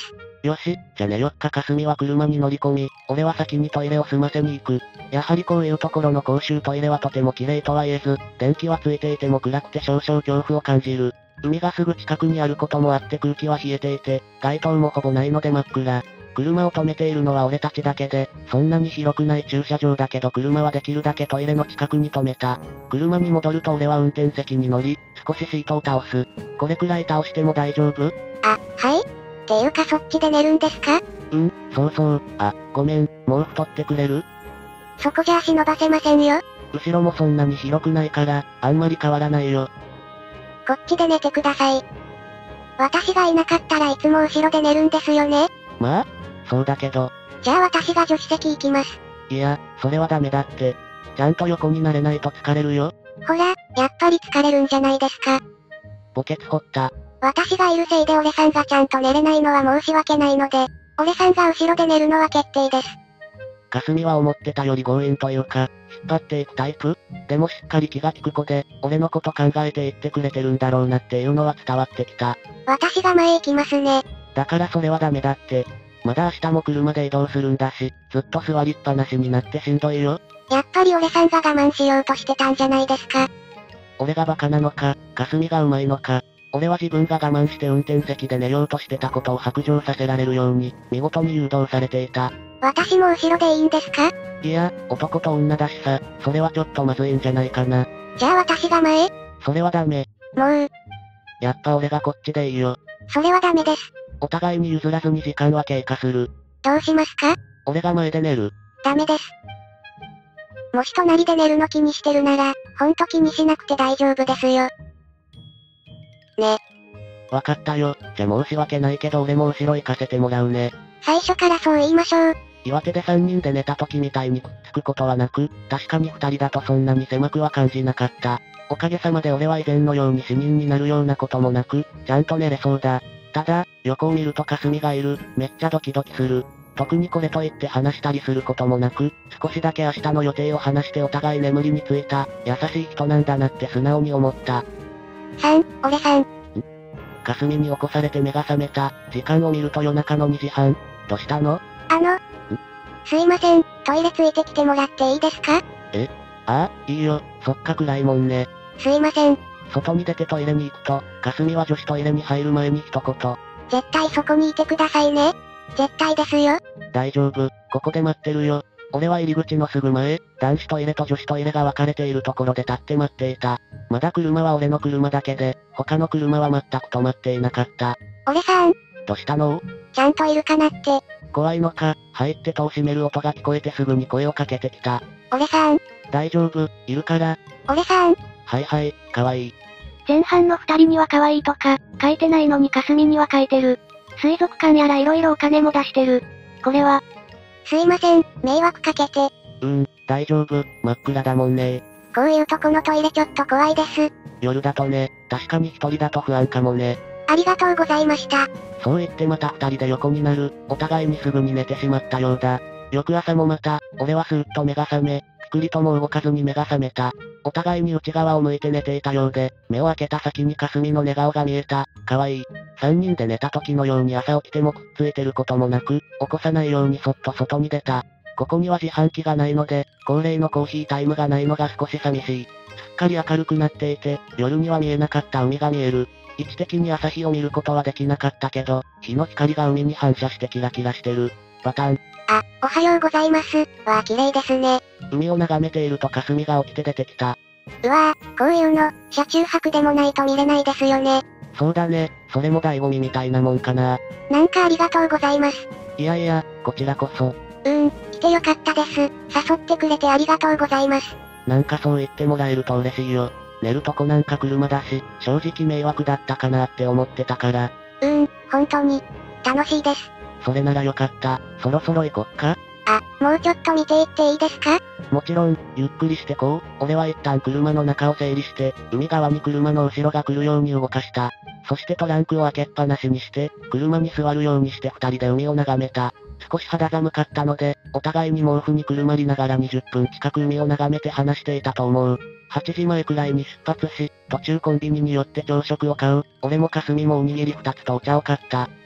よし、じゃねよっか霞は車に乗り込み、俺は先にトイレを済ませに行く。やはりこういうところの公衆トイレはとても綺麗とは言えず、電気はついていても暗くて少々恐怖を感じる。海がすぐ近くにあることもあって空気は冷えていて、街灯もほぼないので真っ暗。車を止めているのは俺たちだけで、そんなに広くない駐車場だけど車はできるだけトイレの近くに止めた。車に戻ると俺は運転席に乗り、少しシートを倒す。これくらい倒しても大丈夫？ あ、はい？っていうかそっちで寝るんですか？ うん、そうそう。あ、ごめん、毛布取ってくれる？ そこじゃ足伸ばせませんよ。 後ろもそんなに広くないから、あんまり変わらないよ。 こっちで寝てください。私がいなかったらいつも後ろで寝るんですよね？ まあ？そうだけど。 じゃあ私が助手席行きます。 いや、それはダメだって。ちゃんと横になれないと疲れるよ。 ほら、やっぱり疲れるんじゃないですか。 墓穴掘った。 私がいるせいで俺さんがちゃんと寝れないのは申し訳ないので、俺さんが後ろで寝るのは決定です。 霞は思ってたより強引というか、引っ張っていくタイプ？でもしっかり気が利く子で、俺のこと考えて言ってくれてるんだろうなっていうのは伝わってきた。 私が前行きますね。 だからそれはダメだって。まだ明日も車で移動するんだし、ずっと座りっぱなしになってしんどいよ。 やっぱり俺さんが我慢しようとしてたんじゃないですか。 俺がバカなのか、霞がうまいのか。俺は自分が我慢して運転席で寝ようとしてたことを白状させられるように、見事に誘導されていた。 私も後ろでいいんですか？ いや、男と女だしさ、それはちょっとまずいんじゃないかな。 じゃあ私が前？ それはダメ。 もう。 やっぱ俺がこっちでいいよ。 それはダメです。 お互いに譲らずに時間は経過する。 どうしますか？ 俺が前で寝る。 ダメです。もし隣で寝るの気にしてるなら、ほんと気にしなくて大丈夫ですよ。ね。 わかったよ。じゃ申し訳ないけど俺も後ろ行かせてもらうね。 最初からそう言いましょう。 岩手でさんにんで寝た時みたいにくっつくことはなく、確かにふたりだとそんなに狭くは感じなかった。おかげさまで俺は以前のように死人になるようなこともなく、ちゃんと寝れそうだ。ただ、横を見ると霞がいる、めっちゃドキドキする。特にこれといって話したりすることもなく、少しだけ明日の予定を話してお互い眠りについた、優しい人なんだなって素直に思った。 さん、俺さん。 霞に起こされて目が覚めた。時間を見ると夜中のにじはん。どうしたの？ あの、すいません、トイレついてきてもらっていいですか？ え？ああ、いいよ、そっか暗いもんね。 すいません。 外に出てトイレに行くと、霞は女子トイレに入る前に一言。 絶対そこにいてくださいね。絶対ですよ。 大丈夫、ここで待ってるよ。俺は入り口のすぐ前、男子トイレと女子トイレが分かれているところで立って待っていた。まだ車は俺の車だけで、他の車は全く止まっていなかった。 俺さん。 どうしたの？ ちゃんといるかなって。 怖いのか、入って戸を閉める音が聞こえてすぐに声をかけてきた。 俺さん。 大丈夫、いるから。 俺さん。 はいはい、かわいい。 前半の二人には可愛いとか、書いてないのに霞には書いてる。水族館やら色々お金も出してる。これは。 すいません、迷惑かけて。 うーん、大丈夫、真っ暗だもんね。 こういうとこのトイレちょっと怖いです。 夜だとね、確かに一人だと不安かもね。 ありがとうございました。 そう言ってまた二人で横になる、お互いにすぐに寝てしまったようだ。翌朝もまた、俺はスーッと目が覚め、ピクリとも動かずに目が覚めた。お互いに内側を向いて寝ていたようで、目を開けた先に霞の寝顔が見えた。かわいい。三人で寝た時のように朝起きてもくっついてることもなく、起こさないようにそっと外に出た。ここには自販機がないので、恒例のコーヒータイムがないのが少し寂しい。すっかり明るくなっていて、夜には見えなかった海が見える。位置的に朝日を見ることはできなかったけど、日の光が海に反射してキラキラしてる。パターン。 あ、おはようございます。わあ、綺麗ですね。 海を眺めていると霞が起きて出てきた。 うわぁ、こういうの、車中泊でもないと見れないですよね。 そうだね、それも醍醐味みたいなもんかな。 なんかありがとうございます。 いやいや、こちらこそ。 うーん、来てよかったです。誘ってくれてありがとうございます。 なんかそう言ってもらえると嬉しいよ。寝るとこなんか車だし、正直迷惑だったかなって思ってたから。 うーん、本当に、楽しいです。 それならよかった。そろそろ行こっか。 あ、もうちょっと見ていっていいですか？ もちろん、ゆっくりしてこう。俺は一旦車の中を整理して、海側に車の後ろが来るように動かした。そしてトランクを開けっぱなしにして、車に座るようにして二人で海を眺めた。少し肌寒かったので、お互いに毛布にくるまりながらにじゅっぷん近く海を眺めて話していたと思う。はちじまえくらいに出発し、途中コンビニに寄って朝食を買う。俺も霞もおにぎりふたつとお茶を買った。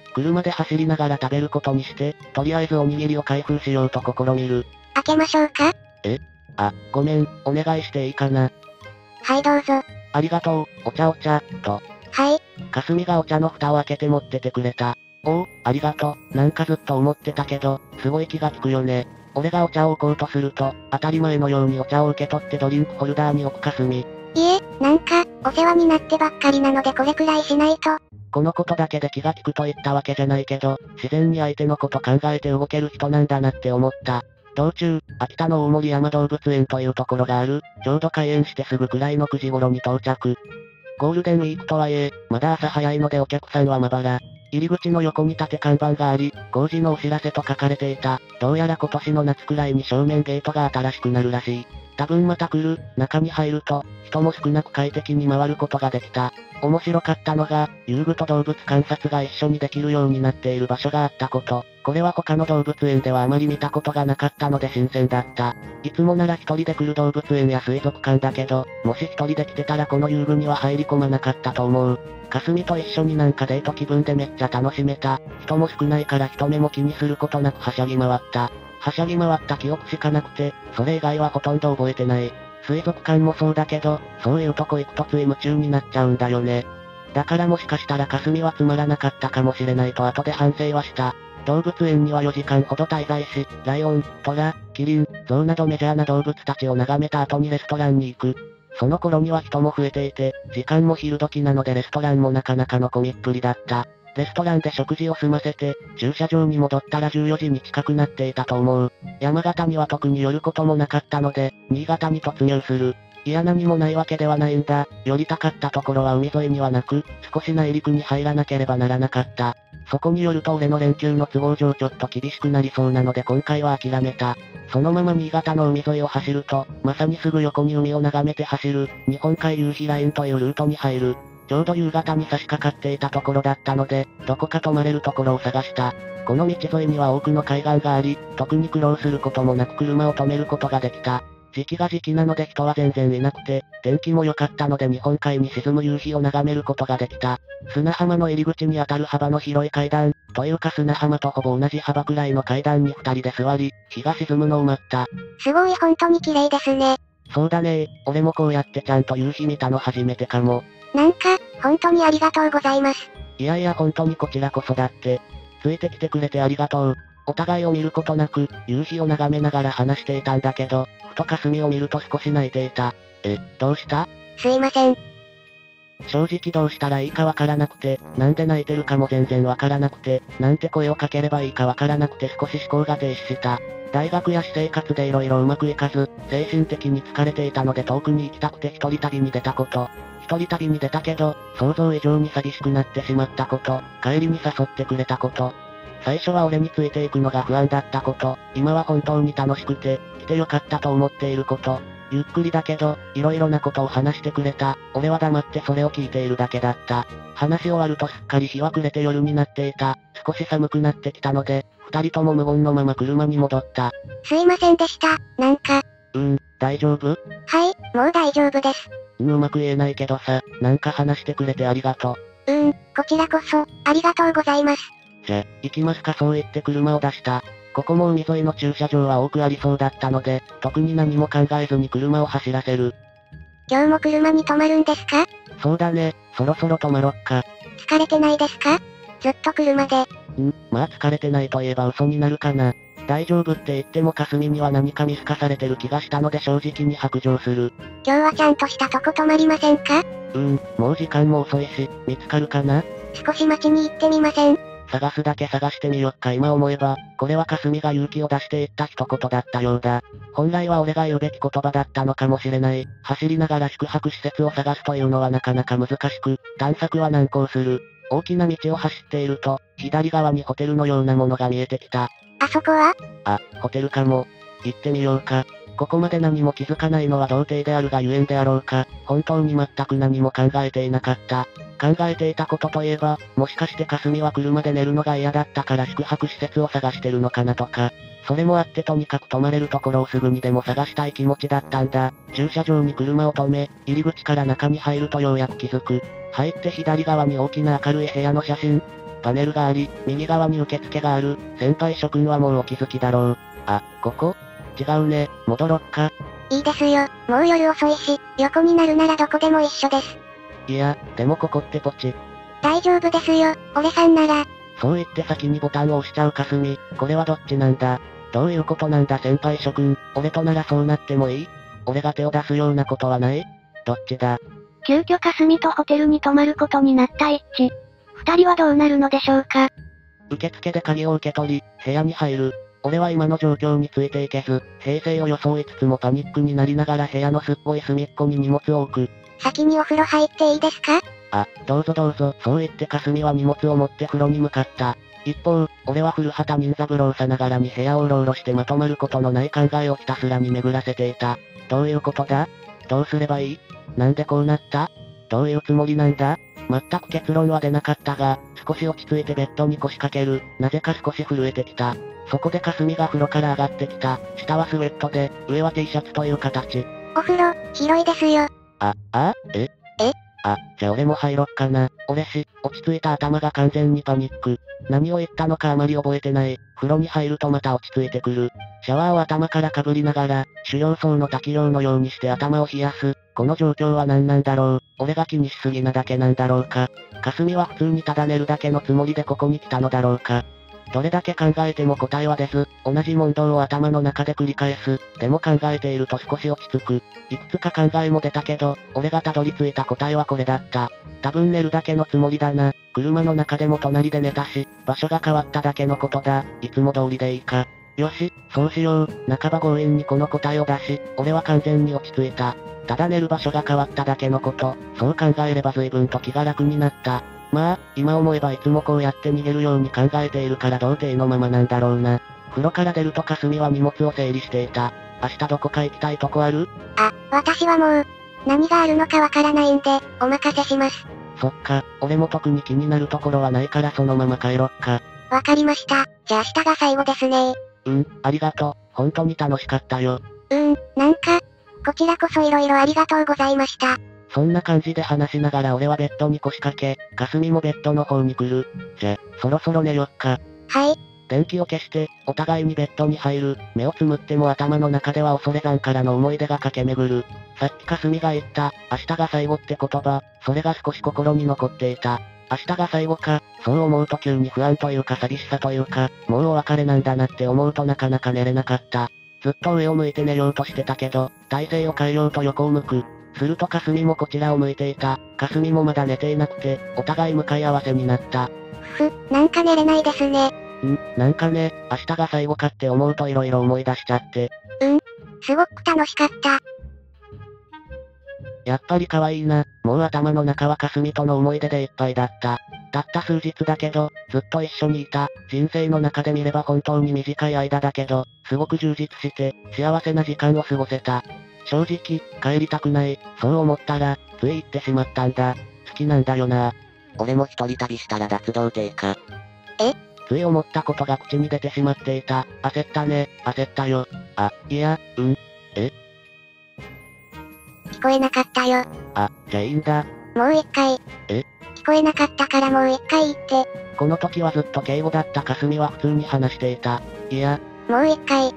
車で走りながら食べることにして、とりあえずおにぎりを開封しようと試みる。 開けましょうか？ え？あ、ごめん、お願いしていいかな。 はいどうぞ。 ありがとう、お茶お茶、と。 はい。 かすみがお茶の蓋を開けて持っててくれた。おお、ありがとう、なんかずっと思ってたけど、すごい気が利くよね。俺がお茶を置こうとすると、当たり前のようにお茶を受け取ってドリンクホルダーに置くかすみ。 いえ、なんか、お世話になってばっかりなのでこれくらいしないと。 このことだけで気が利くと言ったわけじゃないけど、自然に相手のこと考えて動ける人なんだなって思った。道中、秋田の大森山動物園というところがある、ちょうど開園してすぐくらいのくじ頃に到着。ゴールデンウィークとはいえ、まだ朝早いのでお客さんはまばら。入り口の横に立て看板があり、工事のお知らせと書かれていた。どうやら今年の夏くらいに正面ゲートが新しくなるらしい。多分また来る。中に入ると、人も少なく快適に回ることができた。面白かったのが、遊具と動物観察が一緒にできるようになっている場所があったこと。これは他の動物園ではあまり見たことがなかったので新鮮だった。いつもなら一人で来る動物園や水族館だけど、もし一人で来てたらこの遊具には入り込まなかったと思う。かすみと一緒になんかデート気分でめっちゃ楽しめた。人も少ないから人目も気にすることなくはしゃぎ回った。はしゃぎ回った記憶しかなくて、それ以外はほとんど覚えてない。水族館もそうだけど、そういうとこ行くとつい夢中になっちゃうんだよね。だからもしかしたらかすみはつまらなかったかもしれないと後で反省はした。動物園にはよじかんほど滞在し、ライオン、トラ、キリン、ゾウなどメジャーな動物たちを眺めた後にレストランに行く。その頃には人も増えていて、時間も昼時なのでレストランもなかなかの混みっぷりだった。レストランで食事を済ませて、駐車場に戻ったらじゅうよじに近くなっていたと思う。山形には特に寄ることもなかったので、新潟に突入する。いや何もないわけではないんだ。寄りたかったところは海沿いにはなく、少し内陸に入らなければならなかった。そこに寄ると俺の連休の都合上ちょっと厳しくなりそうなので今回は諦めた。そのまま新潟の海沿いを走ると、まさにすぐ横に海を眺めて走る、日本海夕日ラインというルートに入る。ちょうど夕方に差し掛かっていたところだったので、どこか泊まれるところを探した。この道沿いには多くの海岸があり、特に苦労することもなく車を止めることができた。時期が時期なので人は全然いなくて、天気も良かったので日本海に沈む夕日を眺めることができた。砂浜の入り口に当たる幅の広い階段、というか砂浜とほぼ同じ幅くらいの階段に二人で座り、日が沈むのを待った。 すごい本当に綺麗ですね。 そうだね、俺もこうやってちゃんと夕日見たの初めてかも。 なんか、本当にありがとうございます。 いやいや本当にこちらこそだって。ついてきてくれてありがとう。お互いを見ることなく、夕日を眺めながら話していたんだけど、ふとかすみを見ると少し泣いていた。え、どうした？ すいません。 正直どうしたらいいかわからなくて、なんで泣いてるかも全然わからなくて、なんて声をかければいいかわからなくて少し思考が停止した。大学や私生活で色々うまくいかず、精神的に疲れていたので遠くに行きたくて一人旅に出たこと。一人旅に出たけど、想像以上に寂しくなってしまったこと、帰りに誘ってくれたこと。最初は俺についていくのが不安だったこと、今は本当に楽しくて、来てよかったと思っていること。ゆっくりだけど、色々なことを話してくれた。俺は黙ってそれを聞いているだけだった。話し終わるとすっかり日は暮れて夜になっていた。少し寒くなってきたので、二人とも無言のまま車に戻った。 すいませんでした。なんか。 うーん、大丈夫？ はい、もう大丈夫です。 うん、うまく言えないけどさ、なんか話してくれてありがとう。うーん、こちらこそ、ありがとうございます。 じゃ、行きますかそう言って車を出した。ここも海沿いの駐車場は多くありそうだったので、特に何も考えずに車を走らせる。 今日も車に泊まるんですか？ そうだね、そろそろ泊まろっか。 疲れてないですか？ずっと車で。 ん、まあ疲れてないと言えば嘘になるかな。大丈夫って言っても霞には何か見透かされてる気がしたので正直に白状する。 今日はちゃんとしたとこ泊まりませんか？ うーん、もう時間も遅いし、見つかるかな？ 少し街に行ってみません？ 探すだけ探してみよっか今思えば、これは霞が勇気を出して言った一言だったようだ。本来は俺が言うべき言葉だったのかもしれない。走りながら宿泊施設を探すというのはなかなか難しく、探索は難航する。大きな道を走っていると、左側にホテルのようなものが見えてきた。 あそこは？ あ、ホテルかも。行ってみようか。ここまで何も気づかないのは童貞であるがゆえんであろうか。本当に全く何も考えていなかった。考えていたことといえば、もしかして霞は車で寝るのが嫌だったから宿泊施設を探してるのかなとか。それもあってとにかく泊まれるところをすぐにでも探したい気持ちだったんだ。駐車場に車を止め、入り口から中に入るとようやく気づく。入って左側に大きな明るい部屋の写真。 パネルがあり、右側に受付がある。先輩諸君はもうお気づきだろう。あ、ここ？違うね、戻ろっか。 いいですよ、もう夜遅いし、横になるならどこでも一緒です。 いや、でもここってポチ。 大丈夫ですよ、俺さんなら。 そう言って先にボタンを押しちゃうかすみ、これはどっちなんだ？どういうことなんだ先輩諸君、俺とならそうなってもいい？俺が手を出すようなことはない？どっちだ？ 急遽かすみとホテルに泊まることになった一致。二人はどうなるのでしょうか？ 受付で鍵を受け取り、部屋に入る。俺は今の状況についていけず、平静を装いつつもパニックになりながら部屋のすっぽい隅っこに荷物を置く。 先にお風呂入っていいですか？ あ、どうぞどうぞ、そう言ってかすみは荷物を持って風呂に向かった。一方、俺は古畑任三郎さながらに部屋をうろうろしてまとまることのない考えをひたすらに巡らせていた。どういうことだ？どうすればいい？なんでこうなった？どういうつもりなんだ？全く結論は出なかったが、少し落ち着いてベッドに腰掛ける。なぜか少し震えてきた。そこでかすみが風呂から上がってきた。下はスウェットで、上は T シャツという形。 お風呂、広いですよ。 あ、あええあ、じゃあ俺も入ろっかな。俺し、落ち着いた頭が完全にパニック。何を言ったのかあまり覚えてない。風呂に入るとまた落ち着いてくる。シャワーを頭からかぶりながら、修行僧の滝行のようにして頭を冷やす。この状況は何なんだろう。俺が気にしすぎなだけなんだろうか。かすみは普通にただ寝るだけのつもりでここに来たのだろうか。どれだけ考えても答えは出ず、同じ問答を頭の中で繰り返す。でも考えていると少し落ち着く。いくつか考えも出たけど、俺がたどり着いた答えはこれだった。多分寝るだけのつもりだな。車の中でも隣で寝たし、場所が変わっただけのことだ。いつも通りでいいか。よし、そうしよう。半ば強引にこの答えを出し、俺は完全に落ち着いた。ただ寝る場所が変わっただけのこと。そう考えれば随分と気が楽になった。まあ、今思えばいつもこうやって逃げるように考えているから童貞のままなんだろうな。風呂から出るとかすみは荷物を整理していた。明日どこか行きたいとこある？ あ、私はもう、何があるのかわからないんで、お任せします。 そっか、俺も特に気になるところはないからそのまま帰ろっか。 わかりました。じゃあ明日が最後ですね。 うん、ありがとう。本当に楽しかったよ。 うーん、なんか、こちらこそ色々ありがとうございました。 そんな感じで話しながら俺はベッドに腰掛け、かすみもベッドの方に来る。じゃ、そろそろ寝よっか。 はい。 電気を消して、お互いにベッドに入る。目をつむっても頭の中では恐山からの思い出が駆け巡る。さっきかすみが言った、明日が最後って言葉、それが少し心に残っていた。明日が最後か、そう思うと急に不安というか寂しさというか、もうお別れなんだなって思うとなかなか寝れなかった。ずっと上を向いて寝ようとしてたけど、体勢を変えようと横を向く。するとかすみもこちらを向いていた。かすみもまだ寝ていなくて、お互い向かい合わせになった。 ふ、なんか寝れないですね。 ん、なんかね、明日が最後かって思うと色々思い出しちゃって。 うん、すごく楽しかった。 やっぱり可愛いな。もう頭の中はかすみとの思い出でいっぱいだった。たった数日だけど、ずっと一緒にいた。人生の中で見れば本当に短い間だけど、すごく充実して、幸せな時間を過ごせた。正直、帰りたくない、そう思ったら、つい言ってしまったんだ。好きなんだよな。 俺も一人旅したら脱童貞か。え？ つい思ったことが口に出てしまっていた。焦ったね、焦ったよ。あ、いや、うん。え？ 聞こえなかったよ。 あ、じゃあいいんだ。 もう一回。 え？ 聞こえなかったからもう一回言って。 この時はずっと敬語だったかすみは普通に話していた。いや。 もう一回。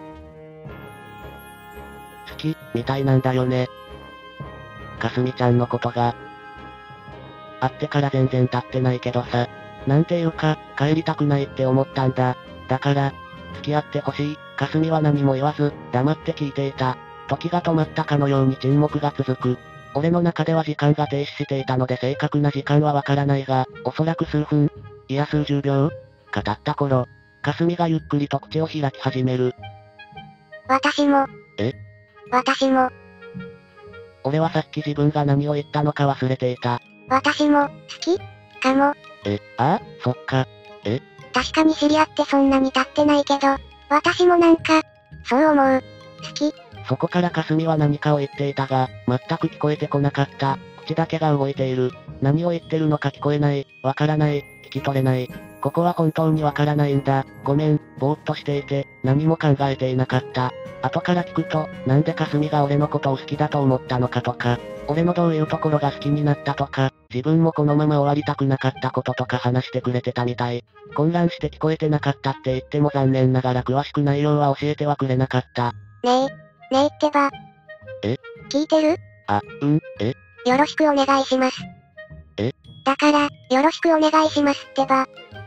好き、みたいなんだよね。かすみちゃんのことが。会ってから全然経ってないけどさ。なんていうか、帰りたくないって思ったんだ。だから、付き合ってほしい。かすみは何も言わず、黙って聞いていた。時が止まったかのように沈黙が続く。俺の中では時間が停止していたので正確な時間はわからないが、おそらく数分、いや数十秒か経った頃、かすみがゆっくりと口を開き始める。 私も。 え？ 私も。 俺はさっき自分が何を言ったのか忘れていた。 私も、好きかも。 え、ああ、そっか。え？ 確かに知り合ってそんなに経ってないけど、私もなんか、そう思う。好き。 そこからかすみは何かを言っていたが、全く聞こえてこなかった。口だけが動いている。何を言ってるのか聞こえない、わからない、聞き取れない。ここは本当にわからないんだ。ごめん、ぼーっとしていて、何も考えていなかった。後から聞くと、なんでかすみが俺のことを好きだと思ったのかとか、 俺のどういうところが好きになったとか、自分もこのまま終わりたくなかったこととか話してくれてたみたい。混乱して聞こえてなかったって言っても残念ながら詳しく内容は教えてはくれなかった。 ねえ、ねえってば。 え？ 聞いてる？ あ、うん、え？ よろしくお願いします。 え？ だから、よろしくお願いしますってば。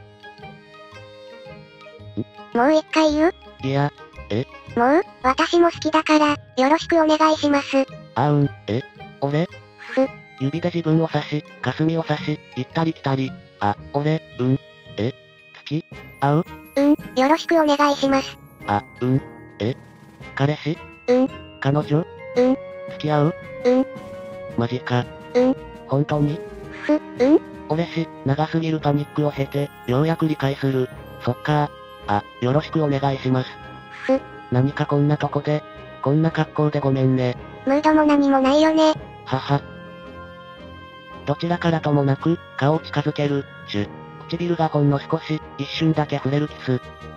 もう一回言う？ いや、え？ もう、私も好きだから、よろしくお願いします。 あうん、え？俺？ ふ。 指で自分を指し、霞を指し、行ったり来たり。あ、俺、うん。え？好き？会う？ うん、よろしくお願いします。 あ、うん。え？彼氏？ うん。 彼女？ うん。 付き合う？ うん。 マジか。 うん。 本当に？ ふ、うん？ 俺し、長すぎるパニックを経て、ようやく理解する。そっかー。あ、よろしくお願いします。 ふ。 何かこんなとこで、こんな格好でごめんね。 ムードも何もないよね。 はは。どちらからともなく、顔を近づける、シュ。唇がほんの少し、一瞬だけ触れるキス。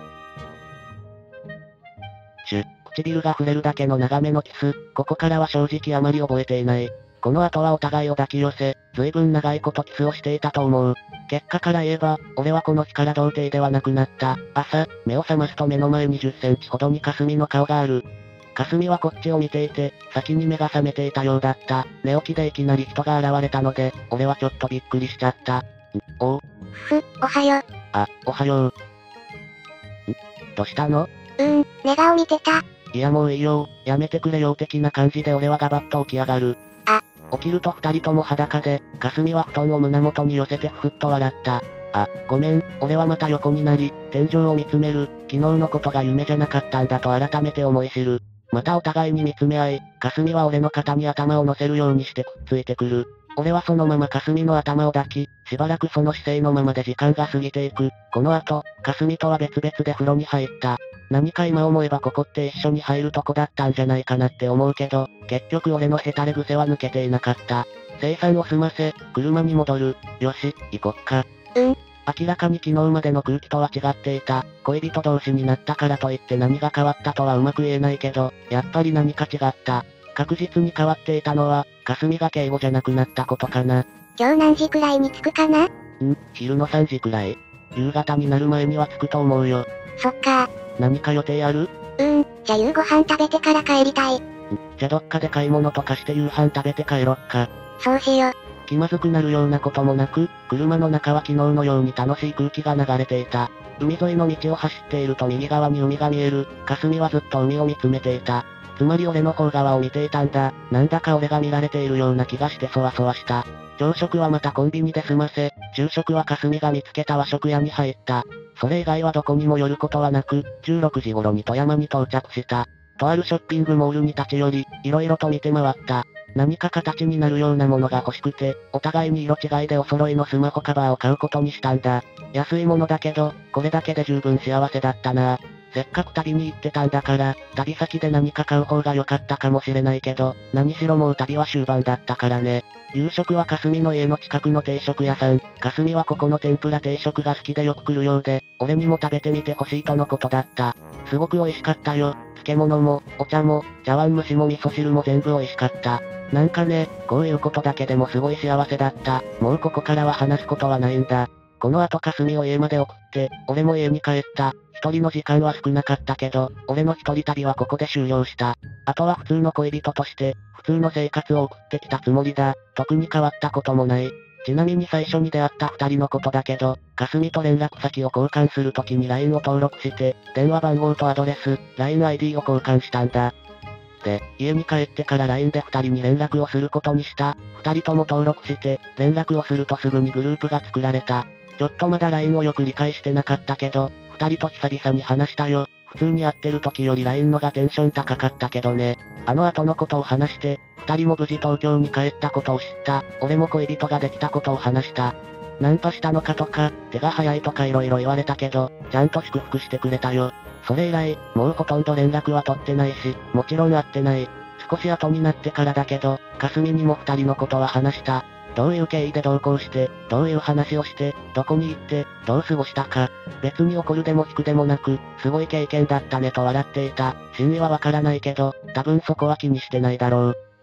シュ。唇が触れるだけの長めのキス、ここからは正直あまり覚えていない。この後はお互いを抱き寄せ、随分長いことキスをしていたと思う。結果から言えば、俺はこの日から童貞ではなくなった。朝、目を覚ますと目の前にじゅっセンチほどに霞の顔がある。霞はこっちを見ていて、先に目が覚めていたようだった。寝起きでいきなり人が現れたので、俺はちょっとびっくりしちゃった。ん、おう。 ふ、おはよう。 あ、おはよう。ん、どうしたの？ うーん、寝顔見てた。 いやもういいよ、やめてくれよ的な感じで俺はガバッと起き上がる。 あ。 起きると二人とも裸で、霞は布団を胸元に寄せてふふっと笑った。あ、ごめん、俺はまた横になり、天井を見つめる、昨日のことが夢じゃなかったんだと改めて思い知る。またお互いに見つめ合い、霞は俺の肩に頭を乗せるようにしてくっついてくる。俺はそのまま霞の頭を抱き、しばらくその姿勢のままで時間が過ぎていく。この後、霞とは別々で風呂に入った。何か今思えばここって一緒に入るとこだったんじゃないかなって思うけど、結局俺のヘタレ癖は抜けていなかった。生産を済ませ、車に戻る。よし、行こっか。 うん。 明らかに昨日までの空気とは違っていた。恋人同士になったからといって何が変わったとはうまく言えないけど、やっぱり何か違った。確実に変わっていたのは、霞が敬語じゃなくなったことかな。 今日何時くらいに着くかな？ ん、昼のさんじくらい？夕方になる前には着くと思うよ。 そっか。 何か予定ある？ うーん、じゃあ夕ご飯食べてから帰りたい。ん、 じゃあどっかで買い物とかして夕飯食べて帰ろっか。 そうしよう。 気まずくなるようなこともなく、車の中は昨日のように楽しい空気が流れていた。海沿いの道を走っていると右側に海が見える。霞はずっと海を見つめていた。つまり俺の方側を見ていたんだ。なんだか俺が見られているような気がしてそわそわした。朝食はまたコンビニで済ませ、昼食は霞が見つけた和食屋に入った。それ以外はどこにも寄ることはなく、じゅうろくじ頃に富山に到着した。とあるショッピングモールに立ち寄り、いろいろと見て回った。何か形になるようなものが欲しくて、お互いに色違いでお揃いのスマホカバーを買うことにしたんだ。安いものだけど、これだけで十分幸せだったな。せっかく旅に行ってたんだから、旅先で何か買う方が良かったかもしれないけど、何しろもう旅は終盤だったからね。夕食は霞の家の近くの定食屋さん。霞はここの天ぷら定食が好きでよく来るようで、俺にも食べてみてほしいとのことだった。すごく美味しかったよ。漬物も、お茶も、茶碗蒸しも味噌汁も全部美味しかった。なんかね、こういうことだけでもすごい幸せだった。もうここからは話すことはないんだ。この後霞を家まで送って、俺も家に帰った。一人の時間は少なかったけど、俺の一人旅はここで終了した。あとは普通の恋人として、普通の生活を送ってきたつもりだ。特に変わったこともない。ちなみに最初に出会った二人のことだけど、霞と連絡先を交換するときに ライン を登録して、電話番号とアドレス、ラインアイディー を交換したんだ。で、家に帰ってから ライン で二人に連絡をすることにした。二人とも登録して、連絡をするとすぐにグループが作られた。ちょっとまだ ライン をよく理解してなかったけど、二人と久々に話したよ。普通に会ってる時より ライン のがテンション高かったけどね。あの後のことを話して、二人も無事東京に帰ったことを知った。俺も恋人ができたことを話した。ナンパしたのかとか、手が早いとか色々言われたけど、ちゃんと祝福してくれたよ。それ以来、もうほとんど連絡は取ってないし、もちろん会ってない。少し後になってからだけど、霞にも二人のことは話した。どういう経緯で同行して、どういう話をして、どこに行って、どう過ごしたか。別に怒るでも引くでもなく、すごい経験だったねと笑っていた。真意はわからないけど、多分そこは気にしてないだろう。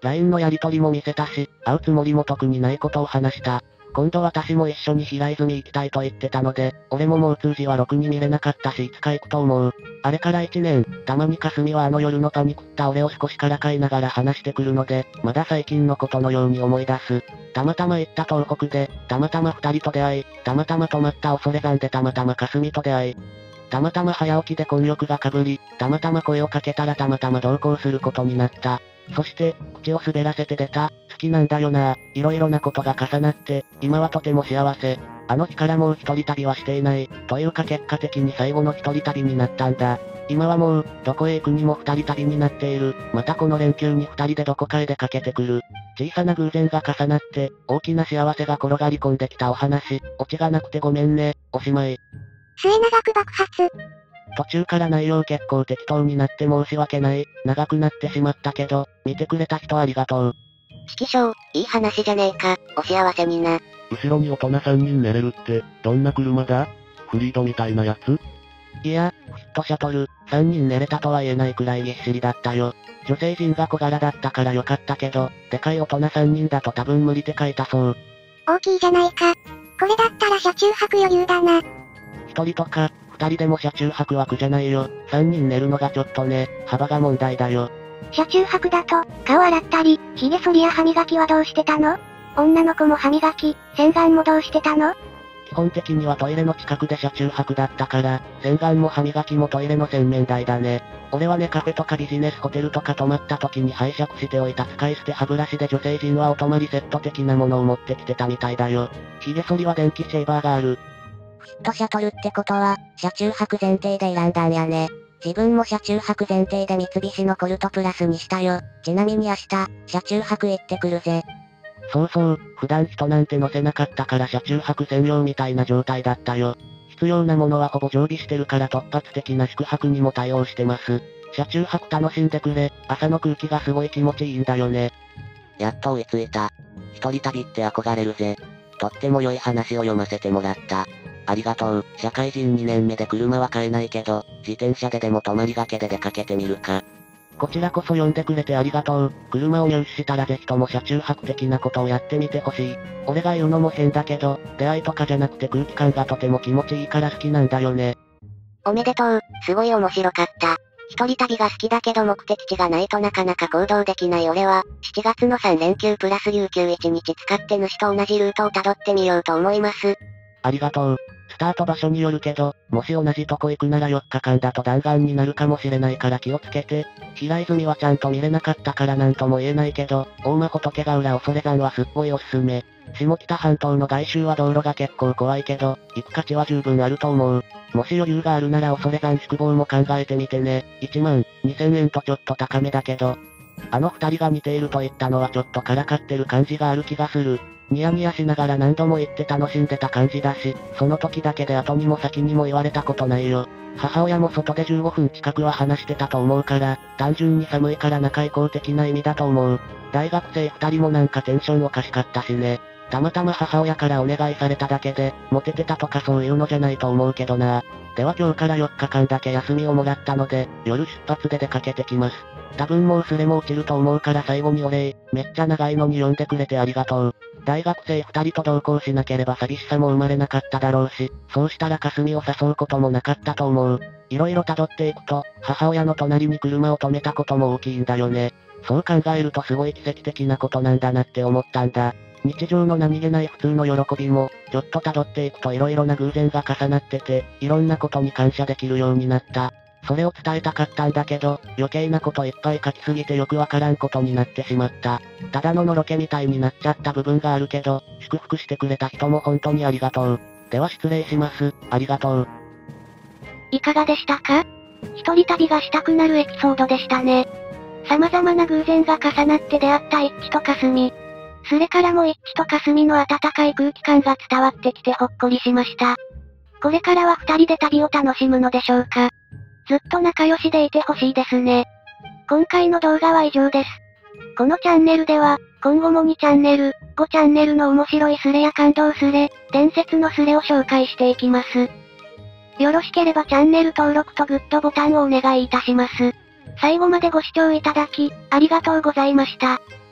ライン のやりとりも見せたし、会うつもりも特にないことを話した。今度私も一緒に平泉行きたいと言ってたので、俺ももう通じはろくに見れなかったしいつか行くと思う。あれからいちねん、たまに霞はあの夜のパニクった俺を少しからかいながら話してくるので、まだ最近のことのように思い出す。たまたま行った東北で、たまたま二人と出会い、たまたま泊まった恐山でたまたま霞と出会い、たまたま早起きで混浴が被り、たまたま声をかけたらたまたま同行することになった。そして、口を滑らせて出た、好きなんだよなぁ、いろいろなことが重なって、今はとても幸せ。あの日からもう一人旅はしていない、というか結果的に最後の一人旅になったんだ。今はもう、どこへ行くにも二人旅になっている。またこの連休に二人でどこかへ出かけてくる。小さな偶然が重なって、大きな幸せが転がり込んできたお話、オチがなくてごめんね、おしまい。 末永く爆発。 途中から内容結構適当になって申し訳ない。長くなってしまったけど、見てくれた人ありがとう。 指揮賞、いい話じゃねえか、お幸せにな。 後ろに大人さんにん寝れるって、どんな車だ？フリードみたいなやつ？ いや、フィットシャトル、さんにん寝れたとは言えないくらいぎっしりだったよ。女性陣が小柄だったからよかったけど、でかい大人さんにんだと多分無理って書いたそう。 大きいじゃないか。これだったら車中泊余裕だな。 一人とか、二人でも車中泊は苦じゃないよ。三人寝るのがちょっとね、幅が問題だよ。 車中泊だと、顔洗ったり、髭剃りや歯磨きはどうしてたの？女の子も歯磨き、洗顔もどうしてたの？ 基本的にはトイレの近くで車中泊だったから、洗顔も歯磨きもトイレの洗面台だね。俺はねカフェとかビジネスホテルとか泊まった時に拝借しておいた使い捨て歯ブラシで女性陣はお泊まりセット的なものを持ってきてたみたいだよ。髭剃りは電気シェーバーがある。 フィットシャトルってことは、車中泊前提で選んだんやね。自分も車中泊前提で三菱のコルトプラスにしたよ。ちなみに明日、車中泊行ってくるぜ。 そうそう、普段人なんて乗せなかったから車中泊専用みたいな状態だったよ。必要なものはほぼ常備してるから突発的な宿泊にも対応してます。車中泊楽しんでくれ、朝の空気がすごい気持ちいいんだよね。 やっと追いついた。一人旅って憧れるぜ。とっても良い話を読ませてもらった。ありがとう。社会人にねんめで車は買えないけど、自転車ででも泊まりがけで出かけてみるか。 こちらこそ呼んでくれてありがとう。車を入手したらぜひとも車中泊的なことをやってみてほしい。俺が言うのも変だけど、出会いとかじゃなくて空気感がとても気持ちいいから好きなんだよね。 おめでとう。すごい面白かった。一人旅が好きだけど目的地がないとなかなか行動できない俺は、しちがつのさんれんきゅうプラス有給いちにち使って主と同じルートをたどってみようと思います。 ありがとう。スタート場所によるけど、もし同じとこ行くならよっかかんだと弾丸になるかもしれないから気をつけて。平泉はちゃんと見れなかったからなんとも言えないけど、大間仏ヶ浦恐山はすっごいおすすめ。下北半島の外周は道路が結構怖いけど、行く価値は十分あると思う。もし余裕があるなら恐山宿坊も考えてみてね。いちまんにせんえんとちょっと高めだけど。あの二人が似ていると言ったのはちょっとからかってる感じがある気がする。ニヤニヤしながら何度も言って楽しんでた感じだし、その時だけで後にも先にも言われたことないよ。母親も外でじゅうごふん近くは話してたと思うから、単純に寒いから仲移行的な意味だと思う。大学生二人もなんかテンションおかしかったしね。たまたま母親からお願いされただけで、モテてたとかそういうのじゃないと思うけどな。では今日からよっかかんだけ休みをもらったので、夜出発で出かけてきます。多分もうスレも落ちると思うから最後にお礼、めっちゃ長いのに読んでくれてありがとう。大学生二人と同行しなければ寂しさも生まれなかっただろうし、そうしたら霞を誘うこともなかったと思う。いろいろ辿っていくと、母親の隣に車を止めたことも大きいんだよね。そう考えるとすごい奇跡的なことなんだなって思ったんだ。日常の何気ない普通の喜びも、ちょっと辿っていくといろいろな偶然が重なってて、いろんなことに感謝できるようになった。それを伝えたかったんだけど、余計なこといっぱい書きすぎてよくわからんことになってしまった。ただののろけみたいになっちゃった部分があるけど、祝福してくれた人も本当にありがとう。では失礼します。ありがとう。 いかがでしたか？一人旅がしたくなるエピソードでしたね。様々な偶然が重なって出会った一致と霞。それからも一致と霞の温かい空気感が伝わってきてほっこりしました。これからは二人で旅を楽しむのでしょうか？ずっと仲良しでいてほしいですね。今回の動画は以上です。このチャンネルでは、今後もにチャンネル、ごチャンネルの面白いスレや感動スレ、伝説のスレを紹介していきます。よろしければチャンネル登録とグッドボタンをお願いいたします。最後までご視聴いただき、ありがとうございました。